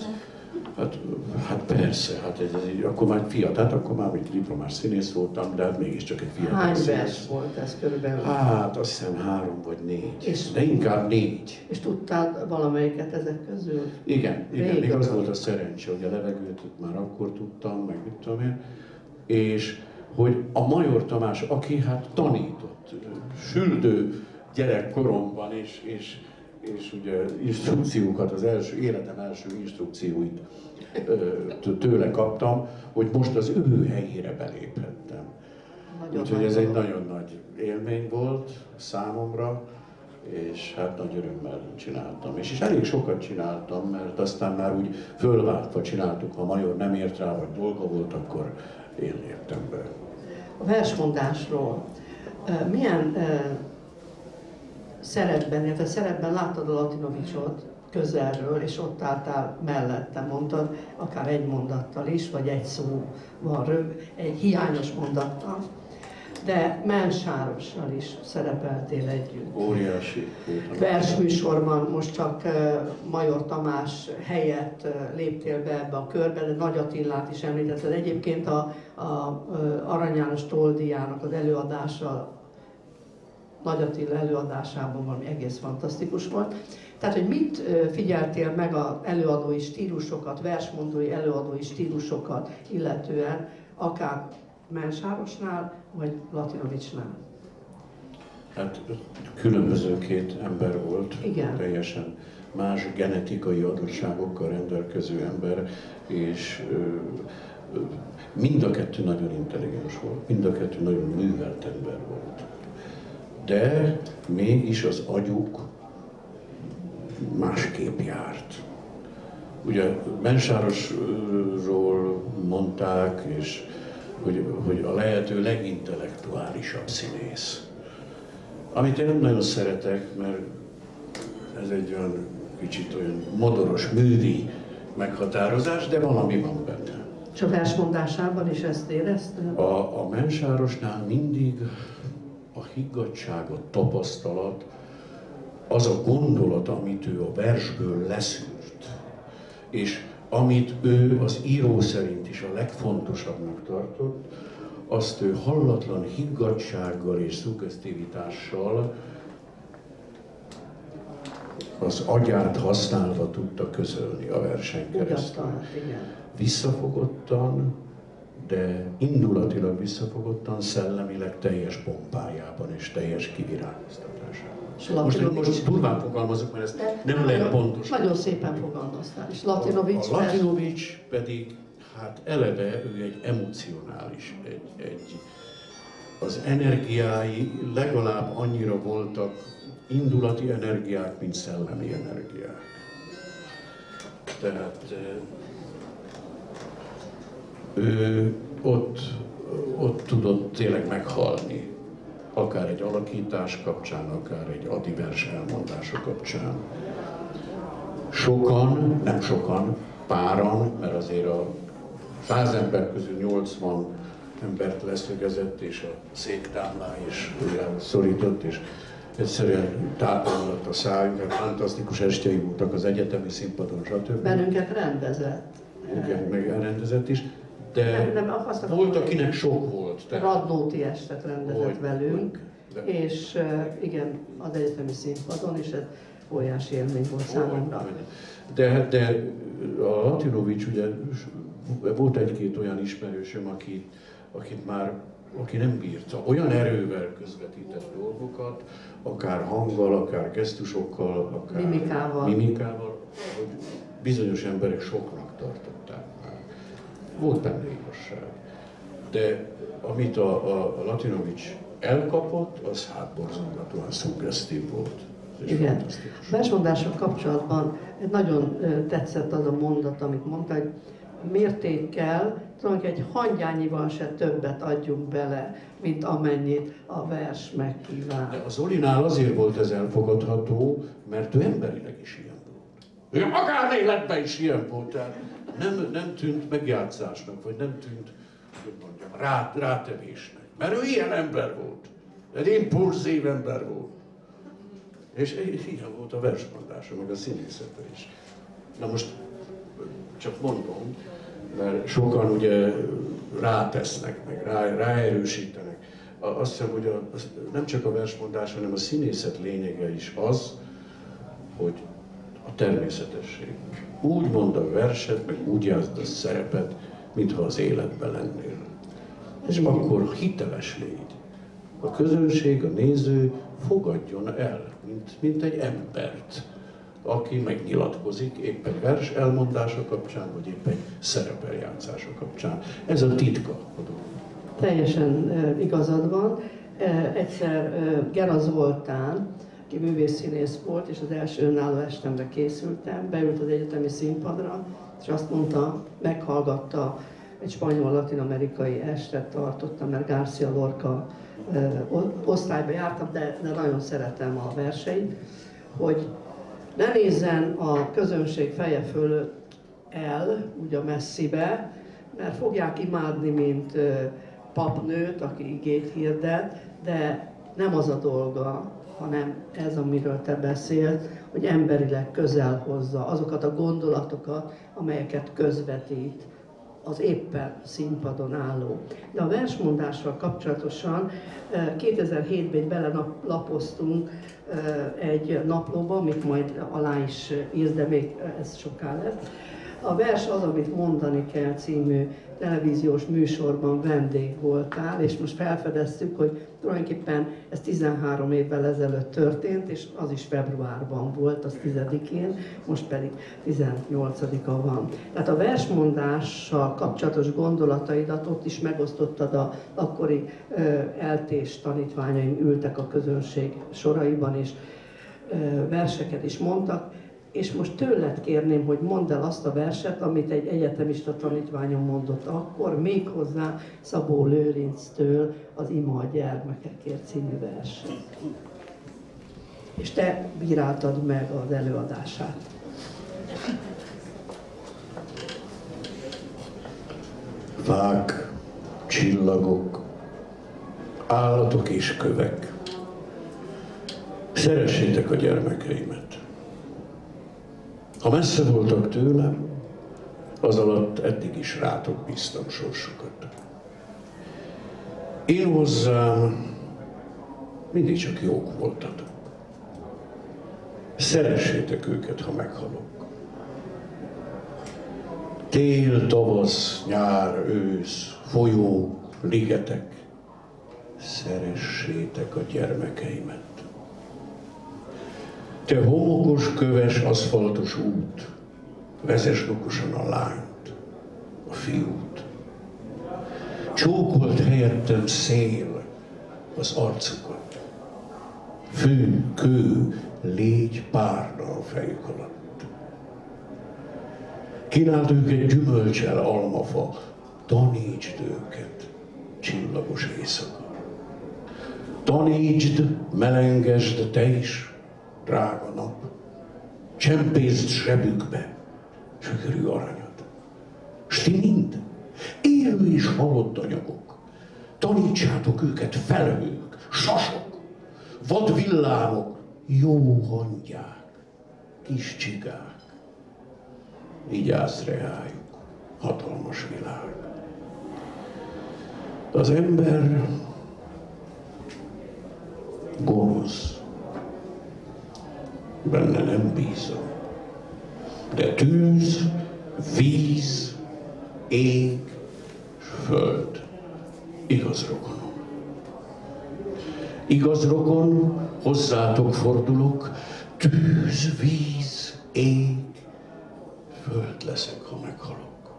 Hát, hát persze, hát ez, ez, akkor már fiatal, hát akkor már egy diplomás színész voltam, de hát mégiscsak egy fiatal Hány színész. vers volt ez körülbelül? Hát azt hiszem három vagy négy, És, de inkább négy. És tudtál valamelyiket ezek közül? Igen, igen, Rég még az az. volt a szerencse, hogy a levegőt már akkor tudtam, meg mit tudom én, és hogy a Major Tamás, aki hát tanított, süldő gyerekkoromban, és, és, és ugye instrukciókat, az első, életem első instrukcióit ö, tőle kaptam, hogy most az ő helyére beléphettem. Nagyon Úgyhogy nagy ez egy dolog. nagyon nagy élmény volt számomra, és hát nagy örömmel csináltam. És, és elég sokat csináltam, mert aztán már úgy fölváltva csináltuk, ha Major nem ért rá, vagy dolga volt, akkor én léptem be. A versmondásról milyen szerepben, illetve szerepben láttad a Latinovicsot közelről, és ott álltál mellette, mondtad, akár egy mondattal is, vagy egy szóval rög, egy hiányos mondattal, de Mensárossal is szerepeltél együtt. Óriási. Versműsorban most csak Major Tamás helyett léptél be ebbe a körbe, de Nagy Attilát is említetted. Egyébként a, a Arany János Toldiának az előadása, Nagy Attila előadásában valami egész fantasztikus volt. Tehát, hogy mit figyeltél meg az előadói stílusokat, versmondói előadói stílusokat illetően, akár Mensárosnál, vagy Latinovicsnál? Hát különböző két ember volt, Igen. Teljesen más genetikai adottságokkal rendelkező ember, és ö, ö, mind a kettő nagyon intelligens volt, mind a kettő nagyon művelt ember volt. De mégis az agyuk másképp járt. Ugye Mensárosról mondták, és hogy, hogy a lehető legintellektuálisabb színész. Amit én nem nagyon szeretek, mert ez egy olyan kicsit olyan modoros, művi meghatározás, de valami van benne. És a versmondásában is ezt érezted? A, a Mensárosnál mindig a higgadtság, a tapasztalat, az a gondolat, amit ő a versből leszűrt, és amit ő az író szerint is a legfontosabbnak tartott, azt ő hallatlan higgadtsággal és szuggesztivitással az agyát használva tudta közölni a versen keresztül. Visszafogottan, de indulatilag visszafogottan, szellemileg teljes pompájában és teljes kivirágoztatásában. Most, most durván fogalmazok, mert ezt de nem lehet pontos. Nagyon szépen fogalmaztál. És Latinovics, a, a Latinovics pedig, hát eleve ő egy emocionális, egy, egy, az energiái legalább annyira voltak indulati energiák, mint szellemi energiák. Tehát ő ott, ott tudott tényleg meghalni, akár egy alakítás kapcsán, akár egy adivers elmondása kapcsán. Sokan, nem sokan, páran, mert azért a száz ember közül nyolcvan embert leszögezett, és a széktámlá is szorított, és egyszerűen tápolott a szájunk, fantasztikus estjei voltak az egyetemi színpadon, stb. Bennünket rendezett. Igen, meg elrendezett is, de nem, nem, volt, akinek sok volt. Tehát Radnóti estet rendezett hogy, velünk, de, és igen, az egyetemi színpadon, és ez óriási élmény volt számomra. De, de a Latinovics, ugye volt egy-két olyan ismerősöm, aki, akit már, aki nem bírta, olyan erővel közvetített dolgokat, akár hanggal, akár gesztusokkal, akár mimikával, mimikával, hogy bizonyos emberek soknak tartották már. Volt benne igazság. De amit a, a, a Latinovics elkapott, az hát borzongatóan szuggesztív volt. Igen. Versmondással kapcsolatban nagyon tetszett az a mondat, amit mondta, hogy mértékkel, tulajdonképpen egy hangyányival se többet adjunk bele, mint amennyit a vers megkíván. De az Zolinál azért volt ez elfogadható, mert ő emberileg is ilyen volt. Ő magánéletben is ilyen volt, tehát nem, nem tűnt megjátszásnak, vagy nem tűnt, hogy mondjam, rá, rátevésnek. Mert ő ilyen ember volt. Egy impulzív ember volt. És ilyen volt a versmondása, meg a színészete is. Na most csak mondom, mert sokan ugye rátesznek, meg rá, ráerősítenek. Azt hiszem, hogy a, nem csak a versmondás, hanem a színészet lényege is az, hogy a természetesség. Úgy mond a verset, meg úgy játszd a szerepet, mintha az életben lennél. És akkor hiteles légy. A közönség, a néző fogadjon el, mint, mint egy embert, aki megnyilatkozik épp egy vers elmondása kapcsán, vagy épp egy szerepeljátszása kapcsán. Ez a titka a dolog. Teljesen igazad van. Egyszer Gera Zoltán, aki művészszínész volt, és az első önálló estemre készültem, beült az egyetemi színpadra, és azt mondta, meghallgatta, egy spanyol latin-amerikai estet tartottam, mert García Lorca osztályba jártam, de, de nagyon szeretem a verseit, hogy ne nézzen a közönség feje fölött el, úgy a messzibe, mert fogják imádni, mint papnőt, aki igét hirdet, de nem az a dolga, hanem ez, amiről te beszélsz, hogy emberileg közel hozza azokat a gondolatokat, amelyeket közvetít az éppen színpadon álló. De a versmondással kapcsolatosan kétezer-hétben belelapoztunk egy naplóba, amit majd alá is írsz, de még ez soká lett. A vers az, amit mondani kell című televíziós műsorban vendég voltál, és most felfedeztük, hogy tulajdonképpen ez tizenhárom évvel ezelőtt történt, és az is februárban volt, az tizedikén, most pedig tizennyolcadika van. Tehát a versmondással kapcsolatos gondolataidat ott is megosztottad, a akkori ö, eltés tanítványaim ültek a közönség soraiban, és ö, verseket is mondtak. És most tőled kérném, hogy mondd el azt a verset, amit egy egyetemista tanítványom mondott akkor, méghozzá Szabó Lőrinctől az Ima a gyermekekért című vers. És te bíráltad meg az előadását. Fák, csillagok, állatok és kövek, szeressétek a gyermekeimet. Ha messze voltak tőlem, az alatt eddig is rátok bíztam sorsukat. Én hozzám mindig csak jók voltatok. Szeressétek őket, ha meghalok. Tél, tavasz, nyár, ősz, folyó, ligetek, szeressétek a gyermekeimet. Te homokos, köves, aszfaltos út, vezess okosan a lányt, a fiút. Csókolt helyettem szél az arcukat. Fű, kő, légy párna a fejük alatt. Kínáld őket gyümölcsel, almafa, tanítsd őket, csillagos éjszaka. Tanítsd, melengesd te is, drága nap, csempészd zsebükbe sökörű aranyat. S ti mind, élő és halott anyagok, tanítsátok őket felhők, sasok, vadvillámok, jó hangyák, kis csigák. Vigyázz reájuk, hatalmas világ. Az ember gonosz, benne nem bízom. De tűz, víz, ég, föld, igaz rokonom. Igaz rokon, hozzátok fordulok, tűz, víz, ég, föld leszek, ha meghalok.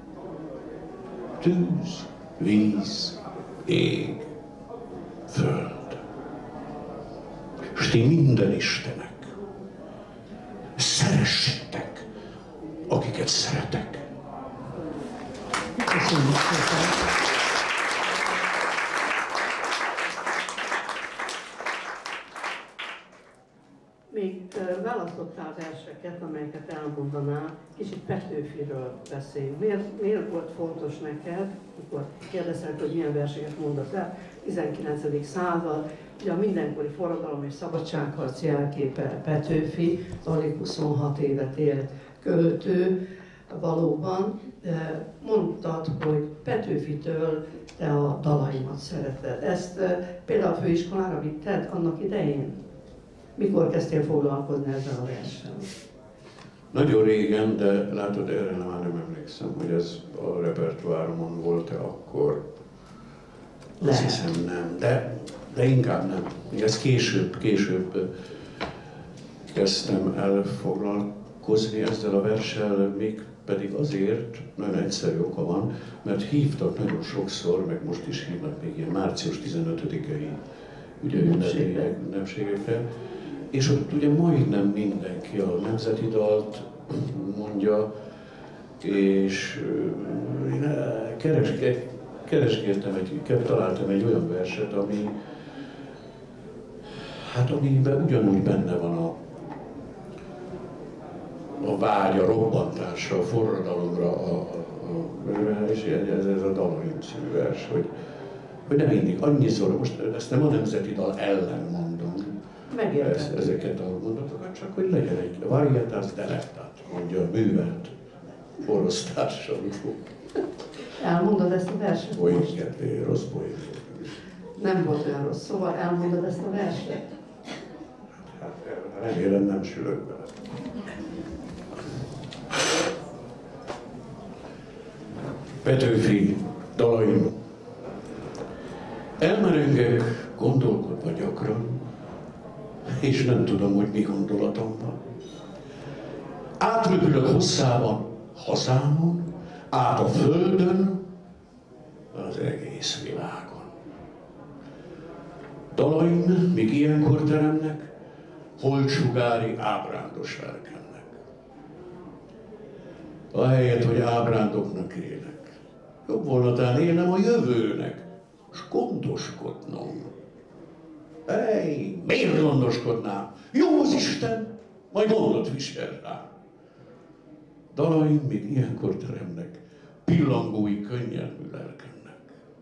Tűz, víz, ég, föld. S ti minden istenek, szeressétek, akiket szeretek. Köszönjük szépen. Még uh, választottál verseket, amelyeket elmondanál, kicsit Petőfiről beszéljünk. Miért, miért volt fontos neked, amikor kérdeztek, hogy milyen verseket mondasz el, tizenkilencedik század, ugye a mindenkori forradalom és szabadságharc jelképe Petőfi, alig huszonhat évet élt költő, valóban. Mondtad, hogy Petőfitől te a dalaimat szereted. Ezt például a főiskolára vitted annak idején? Mikor kezdtél foglalkozni ezzel a verssel? Nagyon régen, de látod, erre már nem emlékszem, hogy ez a repertoáromon volt-e akkor. Azt hiszem nem, de, de inkább nem. Ez később, később kezdtem el foglalkozni ezzel a verssel, még pedig azért, nagyon egyszerű oka van, mert hívtak nagyon sokszor, meg most is hívnak még ilyen március tizenötödikei ugye ünnepségekre, és ott ugye majdnem mindenki a nemzeti dalt mondja, és én keresgéltem, keresgéltem egy, találtam egy olyan verset, ami, hát amiben ugyanúgy benne van a, a vágy, a robbantása, a forradalomra, a, a, a, és ez, ez a Dalaim című vers, hogy, hogy nem mindig, annyiszor, most ezt nem a nemzeti dal ellen mondom, ez, ezeket a mondatokat, csak hogy legyen egy varietas delectat, mondja a művelt orosz társadalom. Elmondod ezt a verset? Poénkedvé, rossz poén. Nem volt olyan rossz, szóval elmondod ezt a verset? Hát remélem nem sülök bele. Petőfi Dalaim. Elmerengek, gondolkodva gyakran, és nem tudom, hogy mi gondolatom van. Átröpülök hosszában, hazámon, át a földön, az egész világon. Dalaim, míg ilyenkor teremnek, holdsugári ábrándos lelkemnek. Ahelyett, hogy ábrándoknak élek, jobb volna tán élnem a jövőnek, s gondoskodnom. Ej, miért gondoskodnám? Jó az Isten, majd gondot visel rá. Dalaim, míg ilyenkor teremnek, pillangói könnyelmű lelkemnek.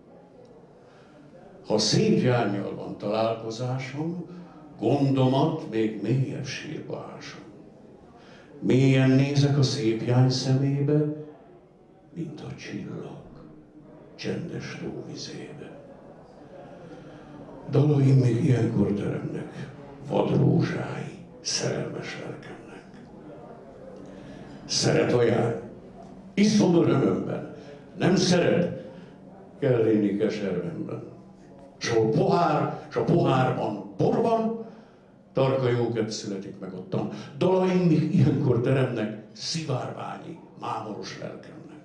Ha szép járnyal van találkozásom, gondomat még mélyebb sírba ásom. Mélyen nézek a szép jány szemébe, mint a csillag, csendes tóvizébe. Dalaim még ilyenkor teremnek, vadrózsái, szerelmes lelkemnek. Szeret a jány, iszom örömömben, nem szeret, kell inni keservemben. S a pohár, s a pohárban bor van, tarka jókedv születik meg ottan. Dalaim még ilyenkor teremnek, szivárványi, mámoros lelkemnek.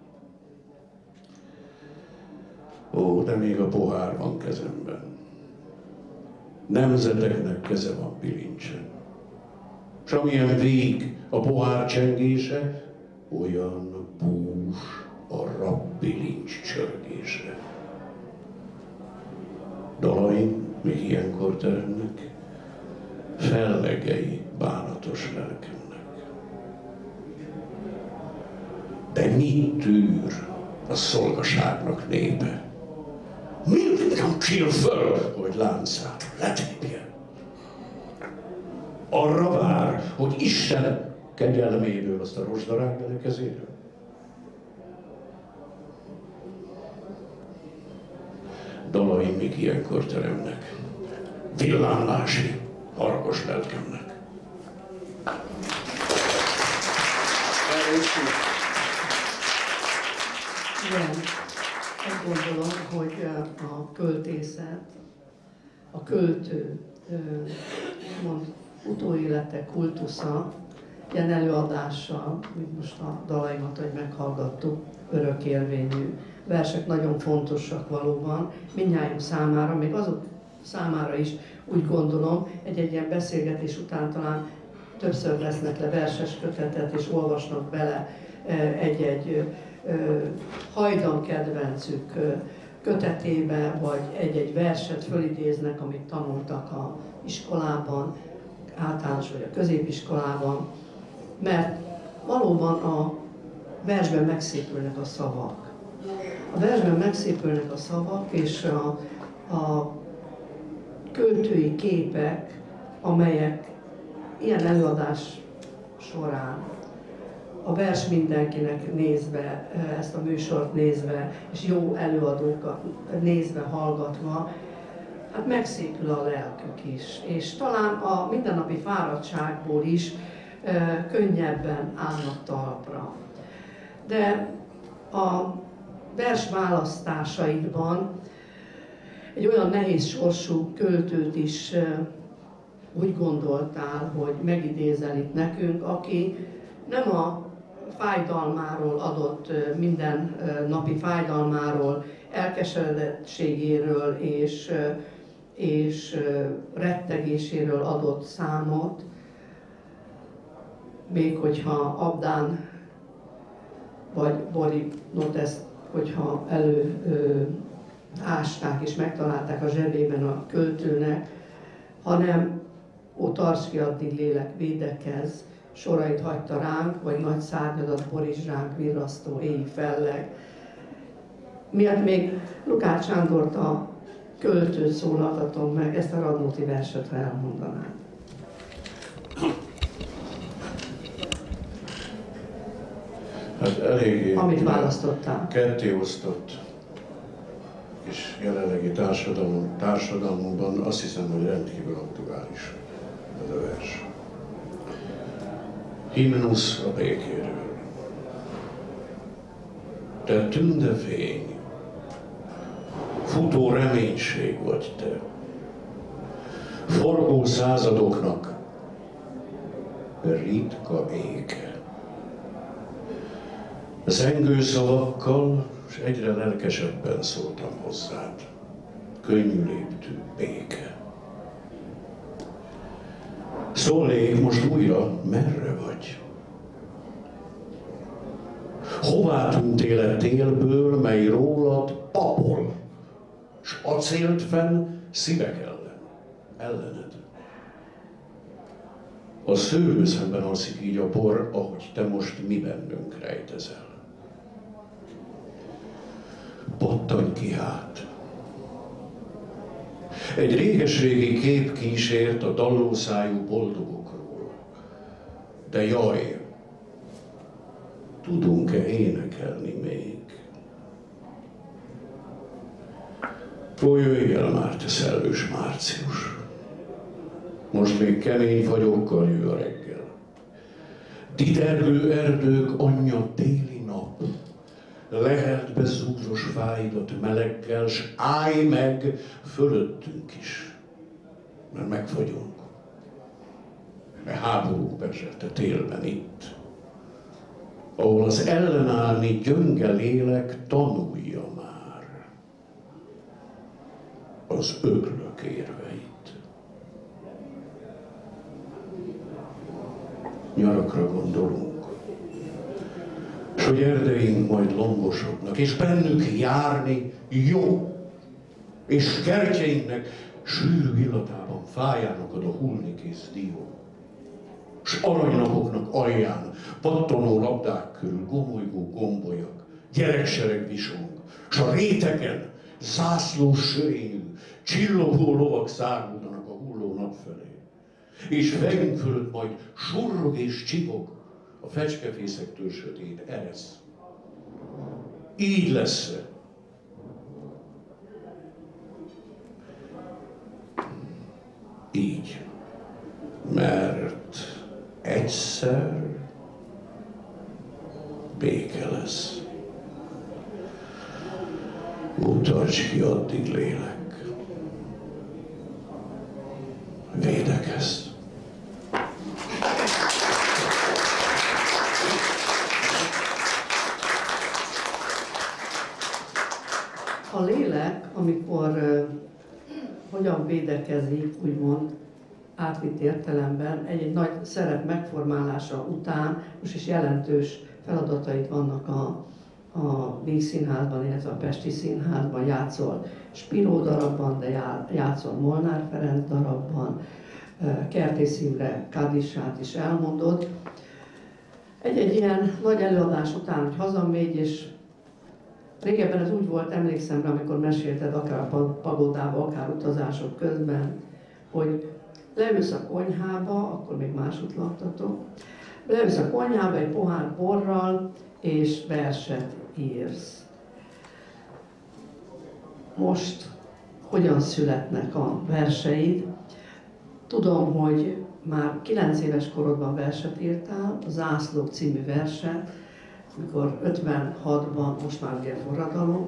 Ó, de még a pohár van kezemben. Nemzeteknek keze van bilincsen. S amilyen vég a pohár csengése, olyan bús a rabbilincs csörgése. Dalaim még ilyenkor teremnek, fellegei bánatos lelkemnek. De mit tűr a szolgaságnak népe? Miért nem csil föl, hogy láncát letépje? Arra vár, hogy Isten kegyelméből azt a rozsdarák vele kezéről. Dalaim még ilyenkor teremnek, villámlási, haragos lelkemnek. Igen, azt gondolom, hogy a költészet, a költő, mond, utóélete kultusza, ilyen előadással, mint most a dalaimat, hogy meghallgattuk, örökérvényű versek nagyon fontosak valóban, mindnyájunk számára, még azok számára is úgy gondolom, egy-egy ilyen beszélgetés után talán többször vesznek le verses kötetet, és olvasnak bele egy-egy hajdan kedvencük kötetébe, vagy egy-egy verset fölidéznek, amit tanultak a iskolában, általános vagy a középiskolában, mert valóban a versben megszépülnek a szavak. A versben megszépülnek a szavak, és a, a költői képek, amelyek ilyen előadás során a vers mindenkinek nézve, ezt a műsort nézve, és jó előadókat nézve, hallgatva, hát megszépül a lelkük is, és talán a mindennapi fáradtságból is e, könnyebben állnak talpra. De a vers választásaidban egy olyan nehéz sorsú költőt is e, úgy gondoltál, hogy megidézel itt nekünk, aki nem a fájdalmáról adott, minden napi fájdalmáról, elkeseredettségéről és, és rettegéséről adott számot, még hogyha Abdán vagy Borinot ezt, hogyha előásták és megtalálták a zsebében a költőnek, hanem ó, tarts ki addig lélek, védekez, sorait hagyta ránk, vagy nagy szárnyadat boríts ránk, virrasztó éj felleg. Miatt még Lukács Sándort, a költőt szólaltatom meg, ezt a Radnóti verset, ha elmondanád. Hát eléggé Amit választottál. Ketté osztott, és jelenlegi társadalom, társadalmunkban azt hiszem, hogy rendkívül aktuális ez a vers. Himnusz a békéről. Te tündefény, futó reménység vagy te. Forgó századoknak ritka éke. Zengő szavakkal, és egyre lelkesebben szóltam hozzád. Könnyű léptű béke. Szólnék most újra, merre vagy? Hová tűntél télből, mely rólad papol, s acélt fenn szívek ellen, ellened? A szőlőszemben alszik így a por, ahogy te most mi bennünk rejtezel. Pattanj ki hát! Egy réges-régi kép kísért a dallószájú boldogokról. De jaj, tudunk-e énekelni még? Ó, jöjj el már, te szellős március! Most még kemény fagyókkal jő a reggel. Ditergő erdők anyja téli nap. Lehelt be zúzos fáidat meleggel, s állj meg fölöttünk is, mert megfagyunk. Mert háború bezserte télben itt, ahol az ellenállni gyönge lélek tanulja már az öklök érveit. Nyarakra gondolunk, s hogy erdeink majd lombosodnak, és bennük járni jó, és kertjeinknek sűrű illatában fájának ad a hullnikész dió, s aranynapoknak alján pattanó labdák körül gomolygó gombolyak, gyereksereg visong, s a rétegen zászlós sörényű, csillogó lovak száruldanak a hulló nap felé, és fejünk fölött majd surrog és csipog a fecskefészektől sötét eresz. Így lesz. Így. Mert egyszer béke lesz. Ó, tarts ki addig lélek. Védekezz. A lélek, amikor uh, hogyan védekezik, úgymond átvitt értelemben, egy-egy nagy szerep megformálása után most is jelentős feladatait vannak a, a Vígszínházban, illetve a Pesti Színházban, játszol Spiró darabban, de játszol Molnár Ferenc darabban, uh, Kertész Imre Kadisát is elmondod. Egy-egy ilyen nagy előadás után, hogy hazamegy, és régebben ez úgy volt, emlékszem rá, amikor mesélted akár a pagodába, akár utazások közben, hogy leülsz a konyhába, akkor még másút laktatok, leülsz a konyhába egy pohár borral, és verset írsz. Most hogyan születnek a verseid? Tudom, hogy már kilenc éves korodban verset írtál, a Zászlók című verset, amikor ötvenhatban, most már ugye forradalom,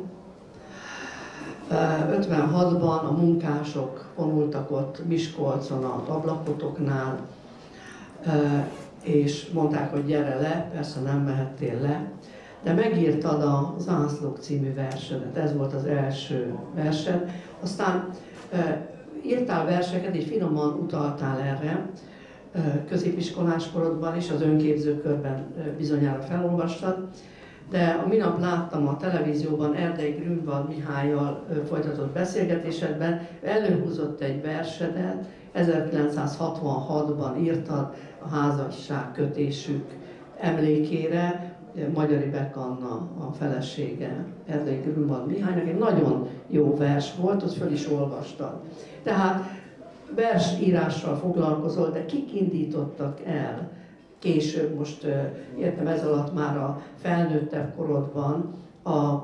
ötvenhatban a munkások vonultak ott Miskolcon az ablakotoknál, és mondták, hogy gyere le, persze nem mehettél le, de megírtad a Zászlók című versedet, ez volt az első versed. Aztán írtál verseket, és finoman utaltál erre, középiskolás korodban is, az önképzőkörben bizonyára felolvastad, de a minap láttam a televízióban Erdei Grünwald Mihállyal folytatott beszélgetésedben, előhúzott egy versedet, ezerkilencszázhatvanhatban írtad a házasságkötésük emlékére, Magyari Bekanna a felesége Erdei Grünwald Mihálynak, egy nagyon jó vers volt, azt föl is olvastad. Tehát versírással foglalkozol, de kik indítottak el később, most értem ez alatt már a felnőttebb korodban a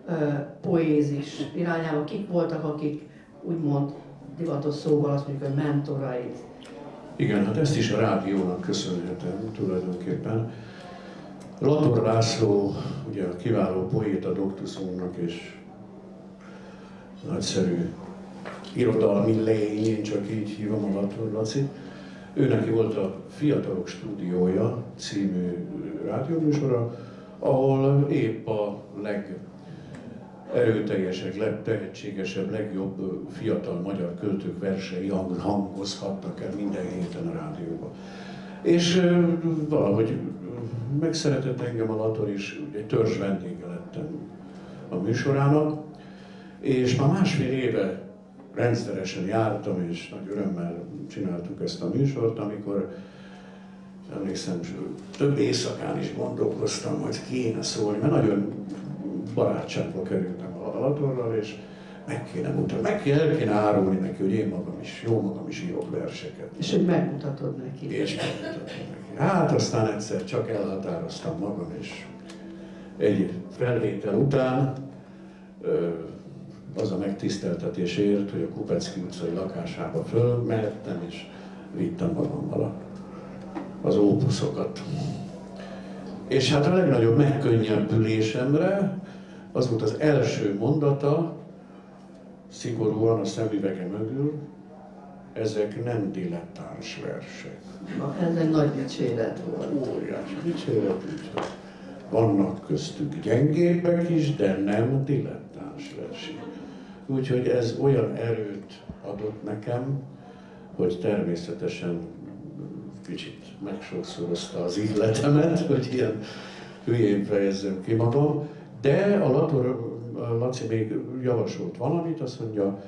poézis irányába, kik voltak, akik úgymond divatos szóval azt mondjuk, hogy mentoraid? Igen, hát ezt is a rádiónak köszönhetem tulajdonképpen. Lator László, ugye a kiváló poéta doktusunknak és nagyszerű irodalmi lény, én csak így hívom a Lator Laci. Ő neki volt a Fiatalok Stúdiója című rádióműsora, ahol épp a legerőteljesebb, legtehetségesebb, legjobb fiatal magyar költők versei hangozhattak el minden héten a rádióban. És valahogy megszeretett engem a Lator is, egy törzs vendége lettem a műsorának, és már másfél éve rendszeresen jártam, és nagy örömmel csináltuk ezt a műsort, amikor emlékszem, több éjszakán is gondolkoztam, hogy kéne szólni, mert nagyon barátságba kerültem a Latorral, és meg kéne mutatni, meg kéne, el kéne árulni neki, hogy én magam is, jó magam is írok verseket. És hogy megmutatod neki. És megmutatod neki. Hát aztán egyszer csak elhatároztam magam, és egy felvétel után az a megtiszteltetés ért, hogy a Kupecki utcai lakásába fölmehettem, és vittem magammal az ópuszokat. És hát a legnagyobb megkönnyebbülésemre az volt az első mondata, szigorúan a szemüvege mögül, ezek nem dilettáns versek. Na, ez egy nagy dicséret volt. Óriási dicséret, úgyhogy vannak köztük gyengébbek is, de nem dilettáns versek. Úgyhogy ez olyan erőt adott nekem, hogy természetesen kicsit megsokszorozta az illetemet, hogy ilyen hülyén fejezzem ki magam, de a Lator Laci még javasolt valamit, azt mondja,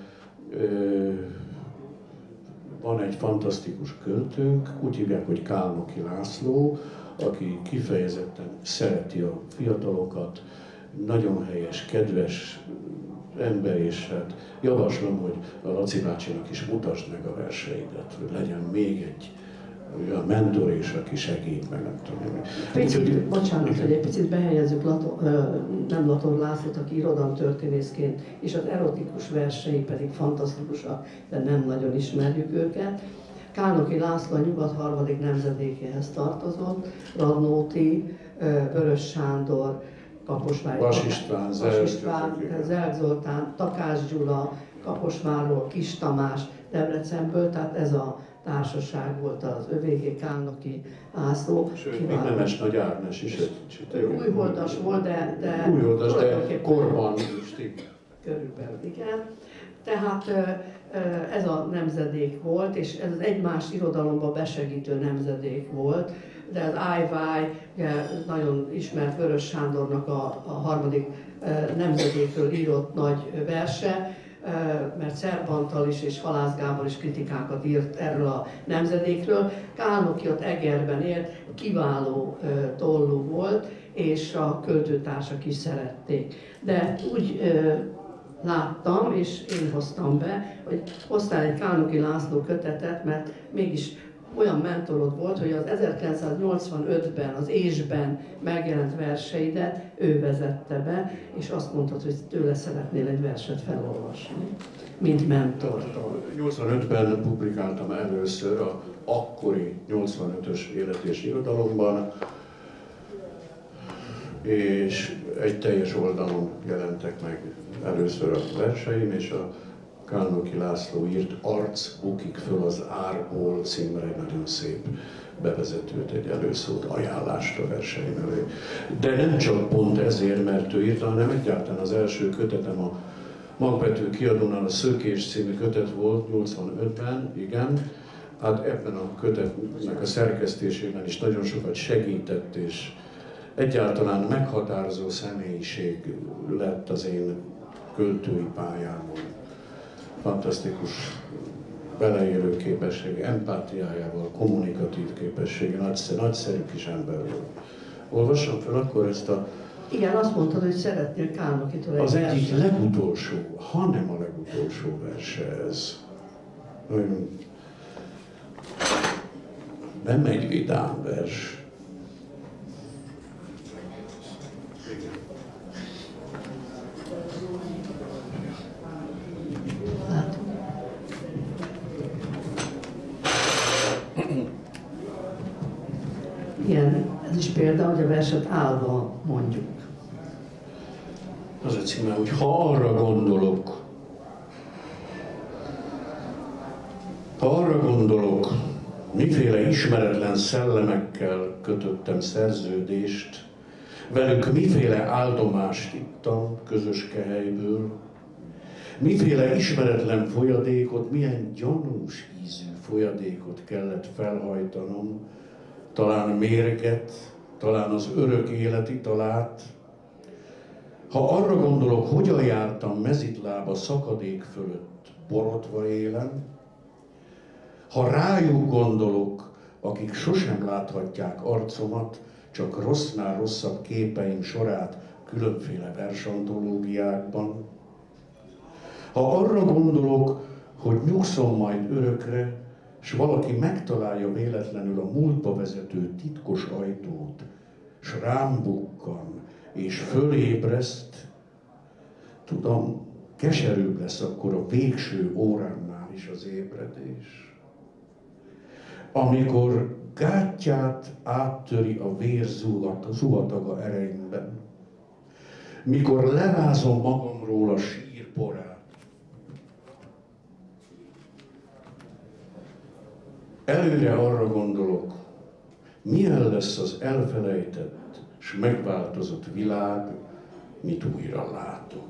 van egy fantasztikus költőnk, úgy hívják, hogy Kálnoky László, aki kifejezetten szereti a fiatalokat, nagyon helyes, kedves ember, és hát javaslom, hogy a Laci bácsinak is mutasd meg a verseidet, hogy legyen még egy olyan mentor és aki segít, meg nem tudom. Picit, Úgy, bocsánat, igen. hogy egy picit behelyezzük Lator, nem Lator Lászlót, aki irodalomtörténészként, és az erotikus versei pedig fantasztikusak, de nem nagyon ismerjük őket. Kálnoky László a nyugat harmadik nemzedékéhez tartozott, Radnóti, Vörös Sándor, Kaposvári, Vas István, Vas István, Zelk Zoltán, Takás Gyula, Kaposvárról, Kis Tamás, Debrecenből, tehát ez a társaság volt az övéké, Kálnoky László. Sőt, még Nemes Nagy Ágnes is egy kicsit. Újholdas volt, de... de Újholdas, de korban is. Körülbelül, igen. Tehát ez a nemzedék volt, és ez az egymás irodalomba besegítő nemzedék volt, de az Ájváj, nagyon ismert Vörös Sándornak a, a harmadik nemzedékről írott nagy verse, mert Szerb Antal is és Halász Gábor is kritikákat írt erről a nemzedékről. Kálnoky ott Egerben élt, kiváló tollú volt, és a költőtársak is szerették. De úgy láttam, és én hoztam be, hogy hoztál egy Kálnoky László kötetet, mert mégis olyan mentorod volt, hogy az ezerkilencszáznyolcvanötben az Ésben megjelent verseidet ő vezette be, és azt mondtad, hogy tőle szeretnél egy verset felolvasni, mint mentortól. nyolcvanötben publikáltam először a akkori nyolcvanötös Élet és Irodalomban, és egy teljes oldalon jelentek meg először a verseim, és a Kálnoky László írt Arc bukik föl az árból címmel egy nagyon szép bevezetőt, egy előszót, ajánlást a verseim elé. De nem csak pont ezért, mert ő írta, hanem egyáltalán az első kötetem a Magbetű kiadónál a Szökés című kötet volt nyolcvanötben, igen. Hát ebben a kötetnek a szerkesztésében is nagyon sokat segített, és egyáltalán meghatározó személyiség lett az én költői pályámon. Fantasztikus beleélő képesség, empátiájával, kommunikatív képessége, nagyszerű, nagyszerű kis ember volt. Olvassam fel akkor ezt a... Igen, azt mondtad, hogy szeretnél Kálnokitól egy Az egyik verset. legutolsó, ha nem a legutolsó verse ez. Nem egy vidám vers. Igen, ez is példa, hogy a verset állva mondjuk. Az a címe, hogy ha arra gondolok, ha arra gondolok, miféle ismeretlen szellemekkel kötöttem szerződést, velük miféle áldomást ittam közös kehelyből, miféle ismeretlen folyadékot, milyen gyanús ízű folyadékot kellett felhajtanom, talán mérget, talán az örök élet italát. Ha arra gondolok, hogyan jártam mezitlába szakadék fölött, borotva élen, ha rájuk gondolok, akik sosem láthatják arcomat, csak rossznál rosszabb képeim sorát különféle versantológiákban, ha arra gondolok, hogy nyugszom majd örökre, s valaki megtalálja véletlenül a múltba vezető titkos ajtót, s rám bukkan, és fölébreszt, tudom, keserűbb lesz akkor a végső órámnál is az ébredés. Amikor gátját áttöri a vér zuhataga ereimben, mikor levázom magamról a sírporát, előre arra gondolok, milyen lesz az elfelejtett és megváltozott világ, mit újra látok.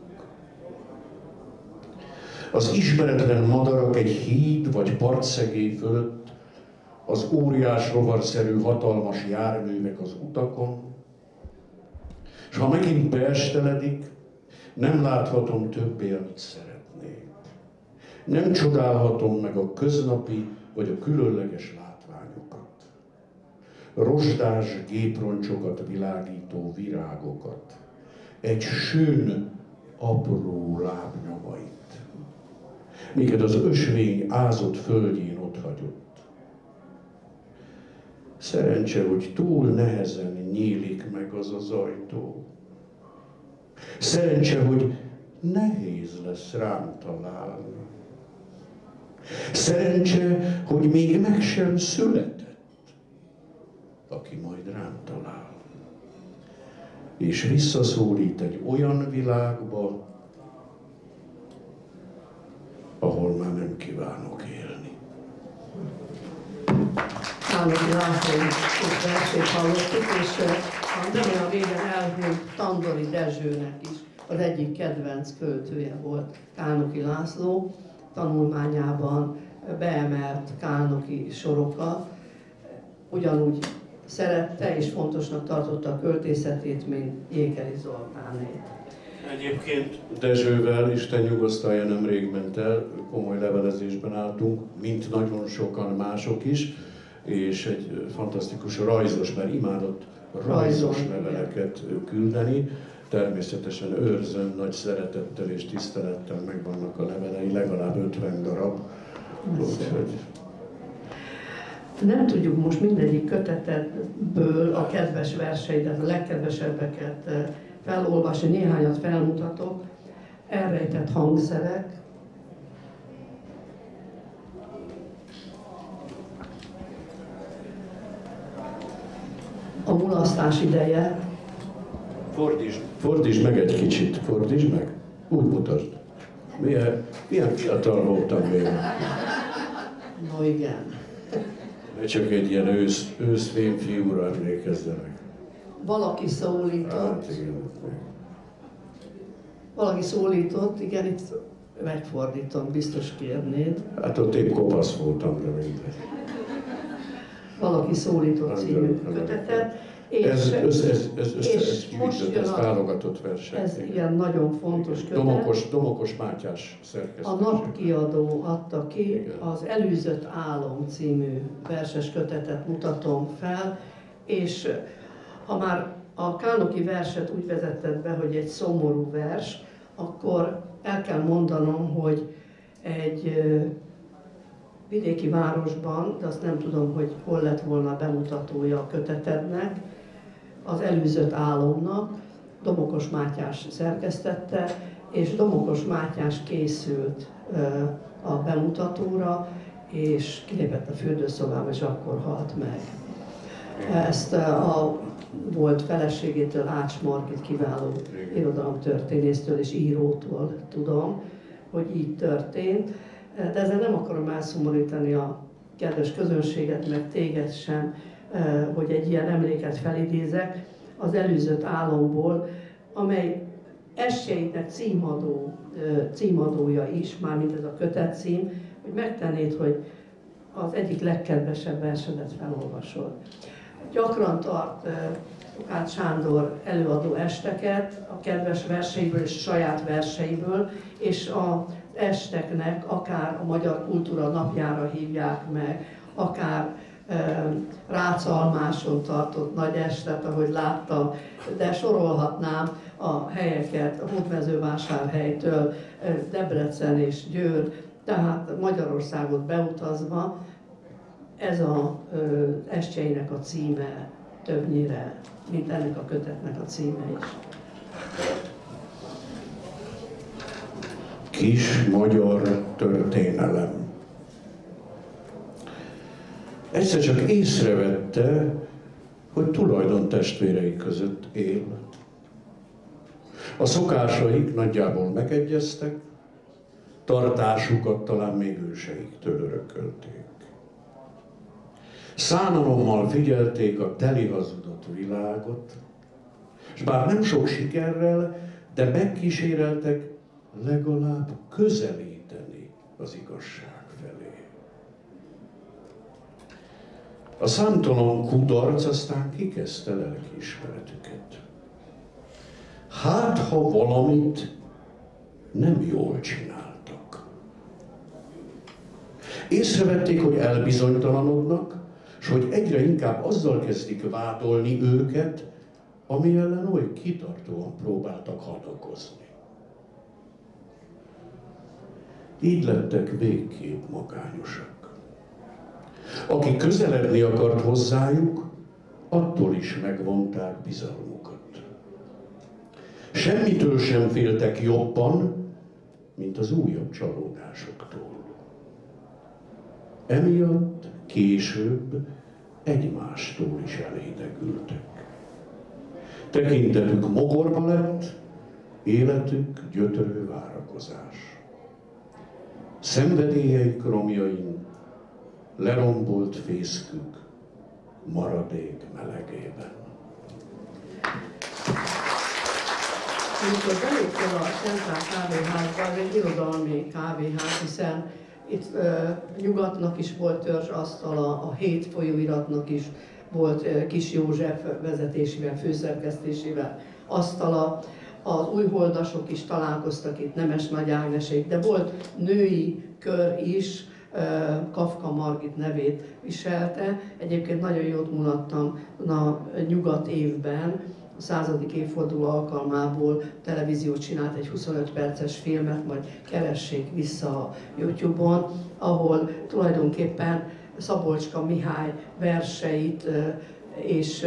Az ismeretlen madarak egy híd vagy partszegély fölött, az óriás rovarszerű hatalmas járművek az utakon, és ha megint beesteledik, nem láthatom többé, amit szeretnék. Nem csodálhatom meg a köznapi vagy a különleges látványokat. Rozsdás géproncsokat világító virágokat, egy sűn, apró lábnyomait, miket az ösvény ázott földjén otthagyott. Szerencse, hogy túl nehezen nyílik meg az az ajtó. Szerencse, hogy nehéz lesz rám találni. Szerencse, hogy még meg sem született, aki majd rám talál. És visszaszólít egy olyan világba, ahol már nem kívánok élni. Kálnoky László versét hallottuk, és a a régen elhunyt Tandori Dezsőnek is az egyik kedvenc költője volt Kálnoky László. Tanulmányában beemelt kálnoky sorokat, ugyanúgy szerette és fontosnak tartotta a költészetét, mint Jékeli Zoltánét. Egyébként Dezsővel, Isten nyugosztalja, nemrég ment el, komoly levelezésben álltunk, mint nagyon sokan mások is, és egy fantasztikus rajzos, mert imádott rajzos leveleket küldeni. Természetesen őrzöm, nagy szeretettel és tisztelettel megvannak a levelei, legalább ötven darab. Úgyhogy... Nem tudjuk most mindegyik kötetedből a kedves verseidet, a legkedvesebbeket felolvasni, néhányat felmutatok. Elrejtett hangszerek, a mulasztás ideje. Fordítsd, fordítsd meg egy kicsit, fordítsd meg. Úgy mutasd. Milyen, milyen fiatal voltam még. No igen. Ne csak egy ilyen ősz, őszfém fiúra emlékezzenek. Valaki szólított. Hát igen. Valaki szólított, igen, itt megfordítom, biztos kérnéd. Hát ott én kopasz voltam, de mindegy. Valaki szólított című kötetet. És, ez, ez, ez, ez, ez, és ez, most ez válogatott verseny. Ez igen, nagyon fontos kötet. Domokos, Domokos Mátyás szerkesztése. A Napkiadó adta ki, igen. Az Elűzött álom című verses kötetet mutatom fel, és ha már a Kálnoky verset úgy vezetted be, hogy egy szomorú vers, akkor el kell mondanom, hogy egy vidéki városban, de azt nem tudom, hogy hol lett volna a bemutatója a kötetednek, az Elűzött álomnak, Domokos Mátyás szerkesztette, és Domokos Mátyás készült a bemutatóra, és kilépett a fürdőszobába, és akkor halt meg. Ezt a volt feleségétől, Ács Margit kiváló irodalomtörténésztől és írótól tudom, hogy így történt. De ezzel nem akarom elszomorítani a kedves közönséget, meg téged sem, hogy egy ilyen emléket felidézek az Elűzött álomból, amely esseidnek címadó, címadója is, mármint ez a kötetcím, hogy megtennéd, hogy az egyik legkedvesebb versedet felolvasod. Gyakran tart Lukács Sándor előadó esteket a kedves verseiből és saját verseiből, és az esteknek akár a Magyar Kultúra Napjára hívják meg, akár Rácalmáson tartott nagy estet, ahogy láttam, de sorolhatnám a helyeket, a Hódmezővásárhelytől Debrecen és Győr, tehát Magyarországot beutazva, ez az estjeinek a címe többnyire, mint ennek a kötetnek a címe is. Kis magyar történelem. Egyszer csak észrevette, hogy tulajdon testvérei között él. A szokásaik nagyjából megegyeztek, tartásukat talán még őseiktől örökölték. Szánalommal figyelték a teli hazudott világot, és bár nem sok sikerrel, de megkíséreltek legalább közelíteni az igazság felé. A számtalan kudarc aztán kikezdte lelkiismeretüket. Hát, ha valamit nem jól csináltak. Észrevették, hogy elbizonytalanodnak, és hogy egyre inkább azzal kezdik vádolni őket, ami ellen oly kitartóan próbáltak hadakozni. Így lettek végképp magányosak. Aki közeledni akart hozzájuk, attól is megvonták bizalmukat. Semmitől sem féltek jobban, mint az újabb csalódásoktól. Emiatt később egymástól is elédegültek. Tekintetük mogorba lett, életük gyötrő várakozás. Szenvedélyeik romjain lerombolt fészkük maradék melegében. Amikor beléptél a Centrál kávéházba, ez egy irodalmi kávéház, hiszen itt ö, nyugatnak is volt törzsasztala, a Hét folyóiratnak is volt ö, Kis József vezetésével, főszerkesztésével asztala, az újholdasok is találkoztak itt, Nemes Nagy Ágnesék, de volt női kör is, ö, Kafka Margit nevét viselte. Egyébként nagyon jót mulattam a Nyugat évben, a századik évforduló alkalmából televíziót csinált egy huszonöt perces filmet, majd keressék vissza a YouTube-on, ahol tulajdonképpen Szabolcska Mihály verseit és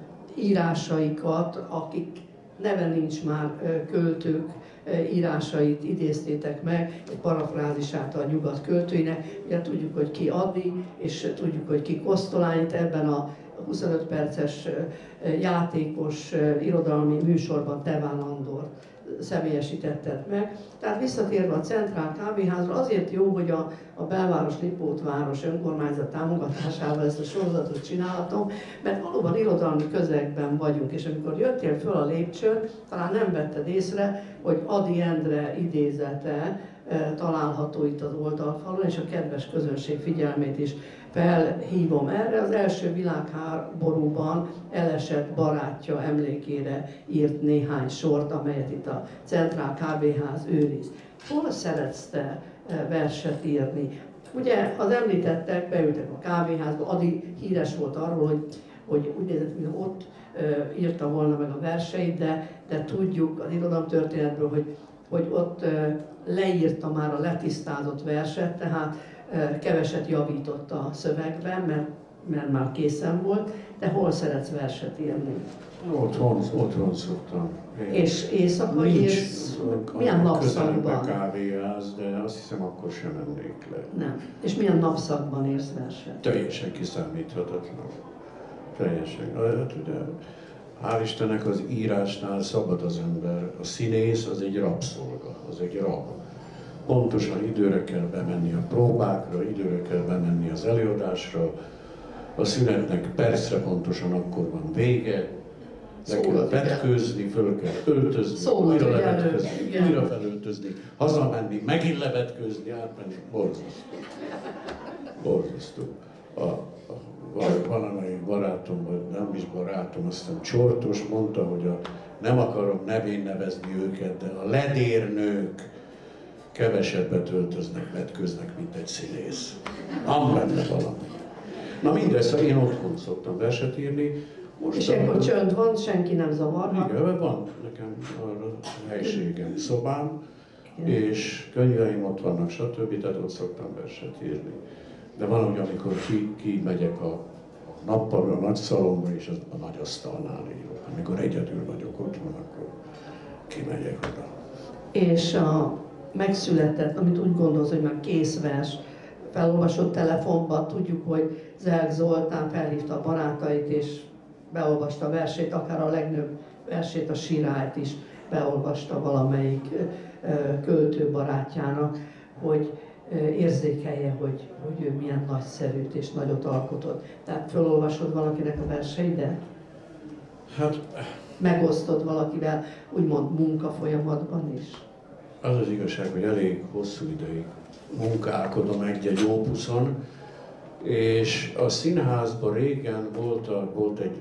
írásaikat, akik neve nincs már költők írásait idéztétek meg, egy parafrázisát a nyugat költőinek. Ugye tudjuk, hogy ki Adi, és tudjuk, hogy ki Kosztolányi. Ebben a huszonöt perces játékos irodalmi műsorban Teván Andor személyesítetted meg. Tehát visszatérve a Centrál Kávéházra, azért jó, hogy a, a Belváros Lipótváros önkormányzat támogatásával ezt a sorozatot csinálhatom, mert valóban irodalmi közegben vagyunk, és amikor jöttél föl a lépcsőn, talán nem vetted észre, hogy Ady Endre idézete e, található itt az oldalfalon, és a kedves közönség figyelmét is felhívom erre. Az első világháborúban elesett barátja emlékére írt néhány sort, amelyet itt a Centrál Kávéház őriz. Hol szeretsz te verset írni? Ugye az említettek, beültek a kávéházba, Ady híres volt arról, hogy, hogy úgy nézett, mintha ott e, írta volna meg a verseit, de, de tudjuk az irodalomtörténetből, hogy, hogy ott e, leírta már a letisztázott verset, tehát keveset javított a szövegben, mert, mert már készen volt, de hol szeretsz verset írni? Otthon, otthon szoktam. Én És éjszaka írsz? Milyen napszakban? Kávéház, de azt hiszem akkor sem emlék le. Nem. És milyen napszakban írsz verset? Teljesen kiszámíthatatlan. Teljesen. Hát ugye, hál' Istennek az írásnál szabad az ember. A színész az egy rabszolga, az egy rab. Pontosan időre kell bemenni a próbákra, időre kell bemenni az előadásra, a szünetnek percre pontosan akkor van vége, le kell vetkőzni, föl kell öltözni, Szólod, újra levetkőzni, újra felöltözni, hazamenni, megint levetkőzni, átmenni, borzasztó. Borzasztó. A, a, valamelyik barátom, vagy nem is barátom, azt hiszem Csortos mondta, hogy a, nem akarom nevén nevezni őket, de a ledérnők kevesebbet öltöznek, vetköznek, mint egy színész. Van benne valami. Na mindezt, én otthon szoktam verset írni. Most és akkor csönd van, senki nem zavarhat. Igen, van nekem arra helységem, szobám, igen. És könyveim ott vannak, stb. Tehát ott szoktam verset írni. De van úgy, amikor ki, ki megyek a nappalra, a nagy szalomba, és az, a nagy asztalnál írok. Amikor egyedül vagyok otthon, akkor kimegyek oda. És a megszületett, amit úgy gondolsz, hogy már kész vers, felolvasott telefonban, tudjuk, hogy Zelk Zoltán felhívta a barátait és beolvasta a versét, akár a legnagyobb versét, a Sirályt is beolvasta valamelyik költő barátjának, hogy érzékelje, hogy, hogy ő milyen nagyszerűt és nagyot alkotott. Tehát felolvasod valakinek a verseidet? Hát... Megosztod valakivel, úgymond munkafolyamatban is? Az az igazság, hogy elég hosszú ideig munkálkodom egy-egy ópuszon, és a színházban régen volt, a, volt egy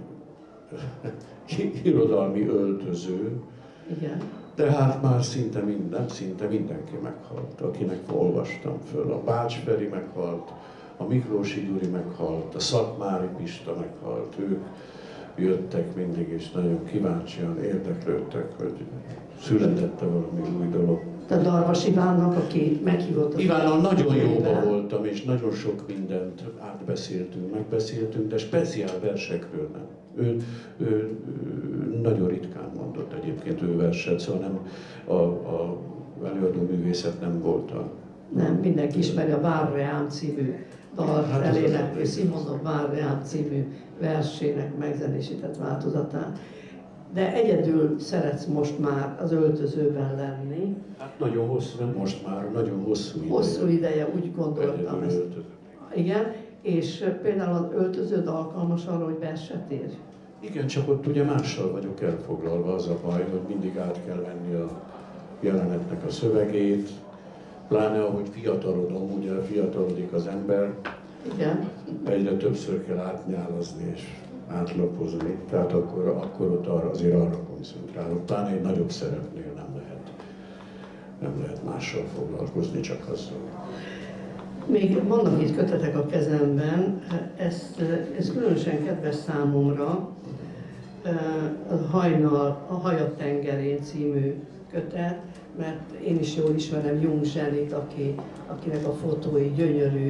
irodalmi öltöző, igen. De hát már szinte minden, szinte mindenki meghalt, akinek olvastam föl. A Bács Feri meghalt, a Miklósi Gyuri meghalt, a Szatmári Pista meghalt, ők jöttek mindig, és nagyon kíváncsian érdeklődtek, hogy született-e valami új dolog. A Darvas Ivánnak, aki meghívott az Ivánnal nagyon jóban voltam, és nagyon sok mindent átbeszéltünk, megbeszéltünk, de speciál versekről nem. Ő, ő, ő nagyon ritkán mondott egyébként ő verset, szóval nem, a, a előadó művészet nem volt a... Nem, mindenki ismeri a Várreám című dalt, hát eléneklő Szimonov Várreám című versének megzenésített változatát. De egyedül szeretsz most már az öltözőben lenni. Hát nagyon hosszú, nem most már, nagyon hosszú ideje. Hosszú ideje, úgy gondoltam ezt. Igen, és például az öltöződ alkalmas arra, hogy verset írj? Igen, csak ott ugye mással vagyok elfoglalva, az a baj, hogy mindig át kell venni a jelenetnek a szövegét, pláne ahogy fiatalodom, ugye fiatalodik az ember, igen. Egyre többször kell átnyálazni és átlapozni, tehát akkor, akkor ott arra, azért arra koncentrálok. Pláne egy nagyobb szerepnél nem lehet, nem lehet mással foglalkozni, csak azzal. Még vannak itt kötetek a kezemben, ez, ez különösen kedves számomra, a Hajnal, a Hajat tengerén című kötet, mert én is jól ismerem Jung Zsenit, aki, akinek a fotói gyönyörű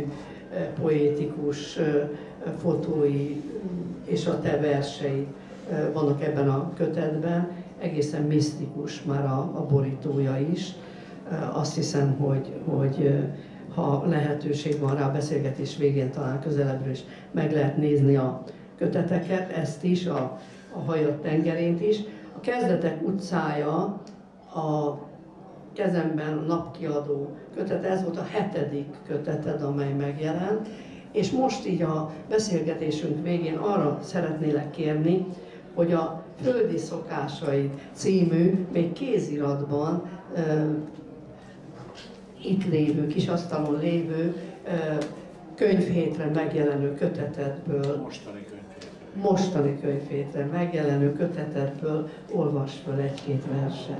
poétikus fotói és a te versei vannak ebben a kötetben. Egészen misztikus már a, a borítója is. Azt hiszem, hogy, hogy ha lehetőség van rá, a beszélgetés végén talán közelebbről is meg lehet nézni a köteteket, ezt is, a, a Hajott tengerént is. A Kezdetek utcája, a kezemben a napkiadó kötet, ez volt a hetedik köteted, amely megjelent, és most így a beszélgetésünk végén arra szeretnélek kérni, hogy a Földi szokásaid című, még kéziratban uh, itt lévő, kis asztalon lévő uh, könyvhétre megjelenő kötetedből, Mostani könyvhétre. mostani könyvhétre megjelenő kötetedből olvas föl egy-két verset.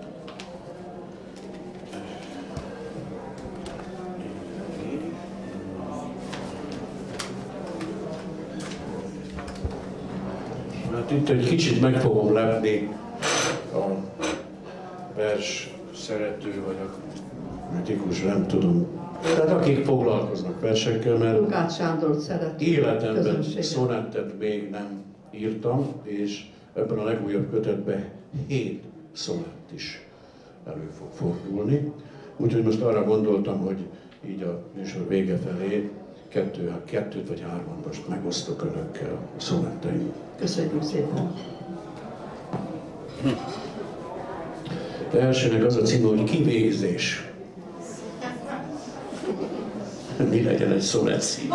Hát itt egy kicsit meg fogom lepni a vers szerető vagy a kritikus, nem tudom. Tehát akik foglalkoznak versekkel, mert Lukács Sándort szerető életemben közönséget. szonettet még nem írtam, és ebben a legújabb kötetben hét szonett is elő fog fordulni. Úgyhogy most arra gondoltam, hogy így a műsor vége felé kettő, kettőt vagy hárman most megosztok önökkel a szonetteim. Köszönjük szépen! De elsőnek az a címe, hogy Kivégzés. Mi legyen egy szonett szín?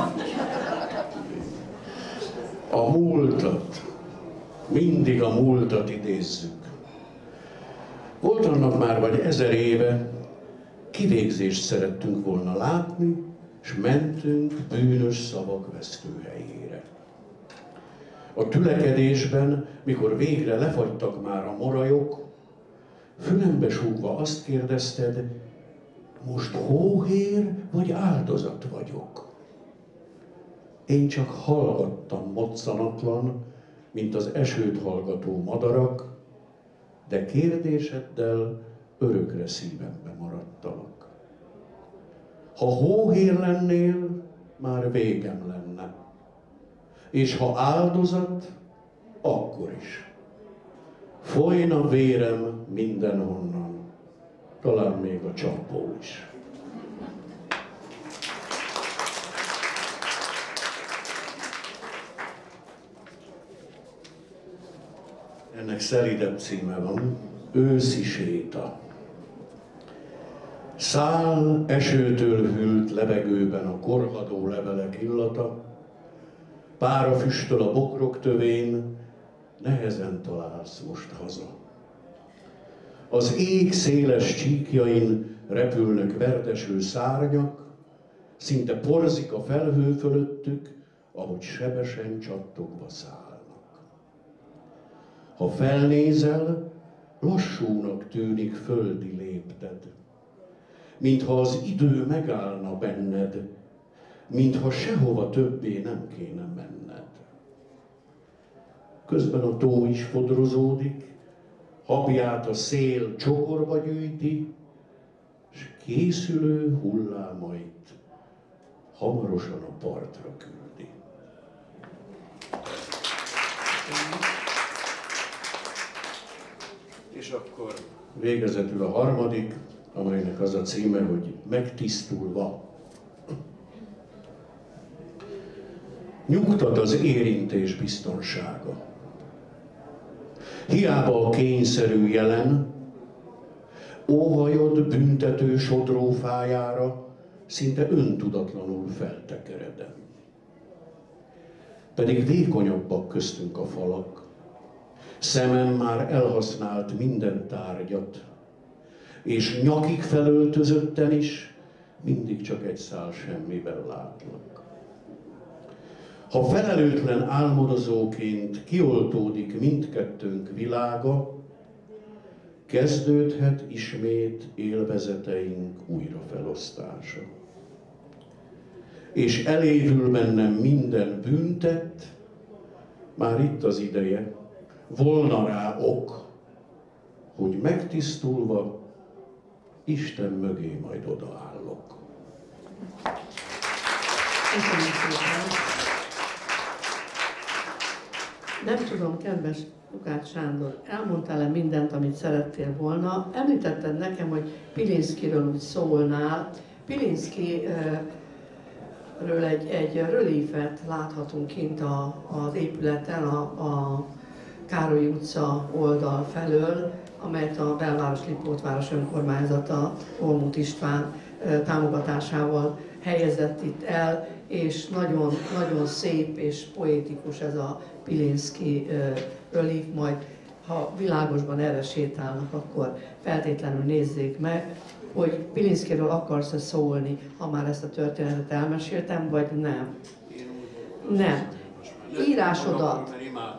A múltat, mindig a múltat idézzük. Volt annak már vagy ezer éve, kivégzést szerettünk volna látni, és mentünk bűnös szavak vesztőhelyére. A tülekedésben, mikor végre lefagytak már a morajok, fülembe súgva azt kérdezted, most hóhér vagy áldozat vagyok? Én csak hallgattam moccanatlan, mint az esőt hallgató madarak, de kérdéseddel örökre szívembe maradtalak. Ha hóhér lennél, már végem lenne, és ha áldozat, akkor is. Folyna vérem mindenhonnan, talán még a csapból is. Ennek szelidebb címe van, Őszi séta. Szál esőtől hűlt levegőben a korhadó levelek illata, pára füstöl a bokrok tövén, nehezen találsz most haza. Az ég széles csíkjain repülnek verdeső szárnyak, szinte porzik a felhő fölöttük, ahogy sebesen csattogva szállnak. Ha felnézel, lassúnak tűnik földi lépted, mintha az idő megállna benned, mintha sehova többé nem kéne menned. Közben a tó is fodrozódik, habját a szél csokorba gyűjti, és készülő hullámait hamarosan a partra küldi. És akkor végezetül a harmadik, amelynek az a címe, hogy Megtisztulva. Nyugtat az érintés biztonsága. Hiába a kényszerű jelen, óhajod büntető sodrófájára, szinte öntudatlanul feltekeredem. Pedig vékonyabbak köztünk a falak, szemem már elhasznált minden tárgyat, és nyakig felöltözötten is mindig csak egy szál semmiben látlak. Ha felelőtlen álmodozóként kioltódik mindkettőnk világa, kezdődhet ismét élvezeteink újrafelosztása. És elévül bennem minden bűntett, már itt az ideje, volna rá ok, hogy megtisztulva Isten mögé majd odaállok. Köszönöm szépen. Nem tudom, kedves Lukács Sándor, elmondtál-e mindent, amit szerettél volna? Említetted nekem, hogy Pilinszkiről úgy szólnál. Pilinszkiről egy, egy rölífet láthatunk kint a, az épületen, a, a Károly utca oldal felől, amelyet a Belváros Lipótváros önkormányzata Olmut István támogatásával helyezett itt el, és nagyon, nagyon szép és poétikus ez a Pilinszky rölíf, majd ha világosban erre sétálnak, akkor feltétlenül nézzék meg, hogy Pilinszkyről akarsz-e szólni, ha már ezt a történetet elmeséltem, vagy nem. Nem. Írásodat.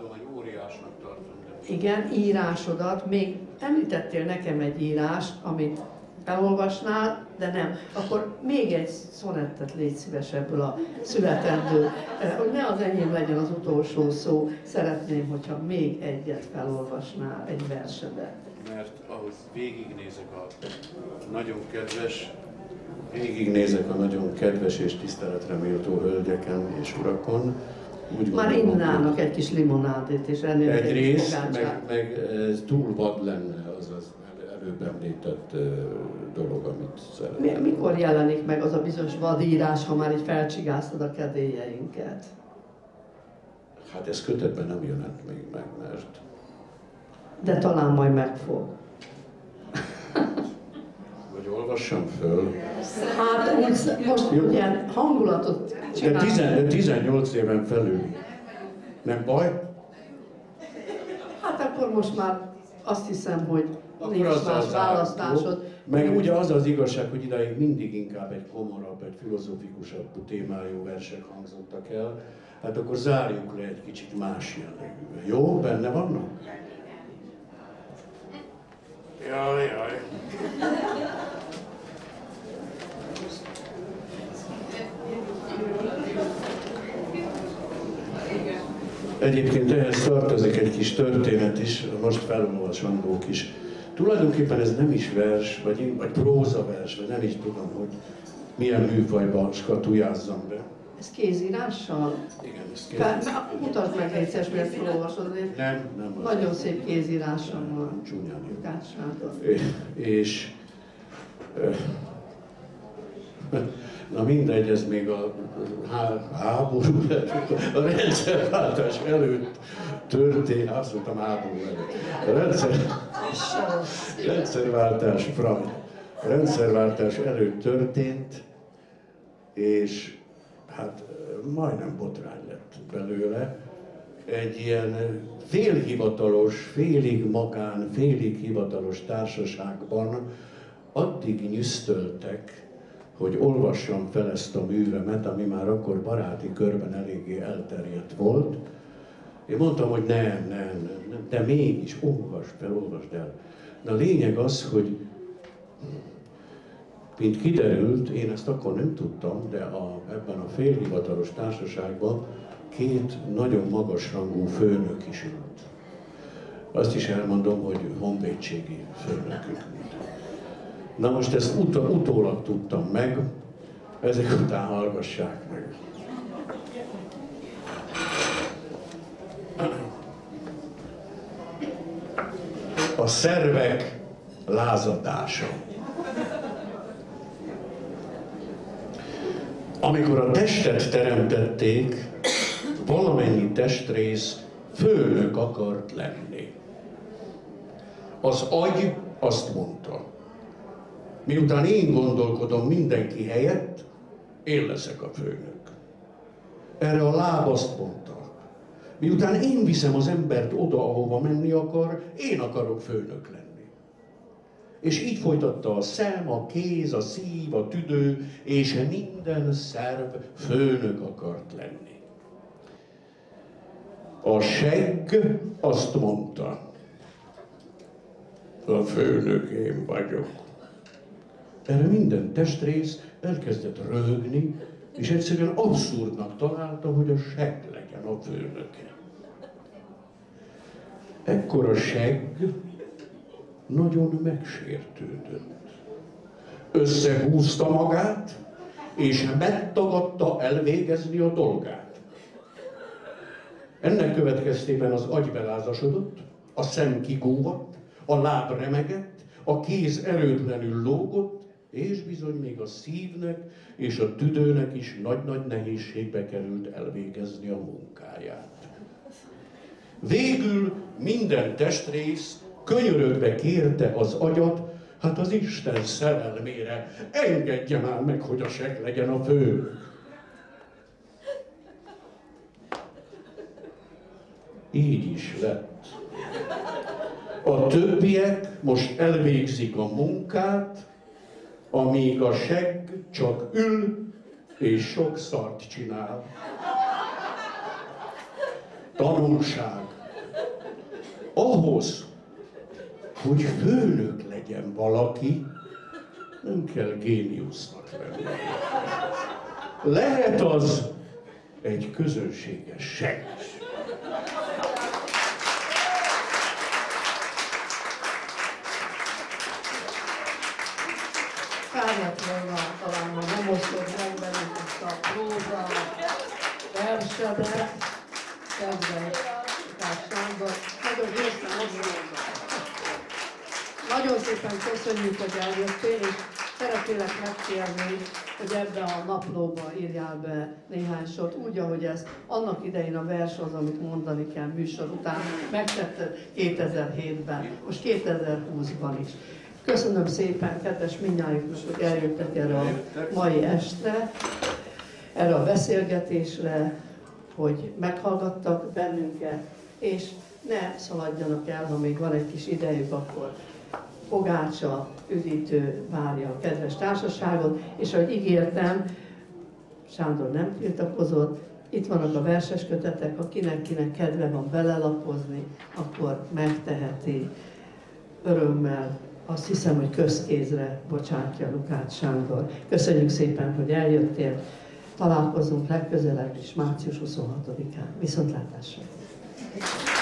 Igen, írásodat. Még említettél nekem egy írást, amit elolvasnál, de nem. Akkor még egy szonettet légy szíves ebből a születendő, hogy ne az enyém legyen az utolsó szó. Szeretném, hogyha még egyet felolvasnál, egy versedet. Mert ahhoz végignézek a nagyon kedves, végignézek a nagyon kedves és tiszteletre méltó hölgyeken és urakon. Úgy Már innának egy kis limonádét, és ennél egy, egy rész, meg, meg ez túl vad lenne az az előbb említett uh, dolog, amit szeretném. Mikor jelenik meg az a bizonyos vadírás, ha már így felcsigáztad a kedélyeinket? Hát ez kötetben nem jelent még meg, mert... De talán majd meg fog. Vagy olvassam föl. Hát úgy, most ilyen hangulatot csinálunk. De, de tizennyolc éven felül. Nem baj? Hát akkor most már azt hiszem, hogy akkor nincs más választásod. Meg ugye az az igazság, hogy idáig mindig inkább egy komorabb, egy filozofikusabb témájú versek hangzottak el. Hát akkor zárjuk le egy kicsit más jellegűvel. Jó? Benne vannak? Jaj, jaj. Egyébként ehhez tartozik egy kis történet is, most felolvasandó kis. Tulajdonképpen ez nem is vers, vagy, vagy prózavers, vagy nem is tudom, hogy milyen műfajban skatujázzam be. Ez kézírással? Igen, ez kézírással. Mutasd meg egyszer, miért felolvasod. Nem, nem. Nagyon az szép kézírással van. Csúnyán. Lukács Sándor. És... Na mindegy, ez még a háború, a rendszerváltás előtt történt, azt mondtam háború előtt. A rendszer, rendszerváltás, fraj, a rendszerváltás előtt történt, és hát majdnem botrány lett belőle. Egy ilyen félhivatalos, félig magán, félig hivatalos társaságban addig nyüsztöltek, hogy olvassam fel ezt a művemet, ami már akkor baráti körben eléggé elterjedt volt. Én mondtam, hogy nem, nem, nem, nem, de mégis olvasd fel, olvasd el. De a lényeg az, hogy mint kiderült, én ezt akkor nem tudtam, de a, ebben a félhivatalos társaságban két nagyon magasrangú főnök is ült. Azt is elmondom, hogy honvédségi főnökük. Na most ezt ut utólag tudtam meg, ezek után hallgassák meg. A szervek lázadása. Amikor a testet teremtették, valamennyi testrész főnök akart lenni. Az agy azt mondta, miután én gondolkodom mindenki helyett, én leszek a főnök. Erre a láb azt mondta, miután én viszem az embert oda, ahova menni akar, én akarok főnök lenni. És így folytatta a szem, a kéz, a szív, a tüdő, és minden szerv főnök akart lenni. A segg azt mondta, a főnök én vagyok. Erre minden testrész elkezdett röhögni, és egyszerűen abszurdnak találta, hogy a segg legyen a főnöke. Ekkor a segg nagyon megsértődött. Összehúzta magát, és megtagadta elvégezni a dolgát. Ennek következtében az agy belázasodott, a szem kigóvadt, a láb remegett, a kéz erőtlenül lógott, és bizony még a szívnek és a tüdőnek is nagy-nagy nehézségbe került elvégezni a munkáját. Végül minden testrész könyörögve kérte az agyat, hát az Isten szerelmére, engedje már meg, hogy a segg legyen a fő. Így is lett. A többiek most elvégzik a munkát, amíg a segg csak ül és sok szart csinál. Tanulság. Ahhoz, hogy főnök legyen valaki, nem kell géniusznak lenni. Lehet az egy közönséges segg. Kárlott volna talán, ha nem osztod meg velünk ezt a próza versedet, kedves Lukács Sándor. Nagyon részben Nagyon szépen köszönjük, hogy eljöttél, és szeretnélek megkérni, hogy ebbe a naplóba írjál be néhány sort, úgy, ahogy ezt annak idején a vers az, amit mondani kell műsor után, megtetted kétezer-hétben, most kétezer-húszban is. Köszönöm szépen, kedves mindnyájuknak, hogy eljöttek erre a mai estre, erre a beszélgetésre, hogy meghallgattak bennünket, és ne szaladjanak el, ha még van egy kis idejük, akkor pogácsa, üdítő várja a kedves társaságot, és ahogy ígértem, Sándor nem tiltakozott, itt vannak a verses kötetek, akinek-kinek kedve van belelapozni, akkor megteheti örömmel. Azt hiszem, hogy közkézre bocsátja Lukács Sándor. Köszönjük szépen, hogy eljöttél. Találkozunk legközelebb is, március huszonhatodikán. Viszontlátásra!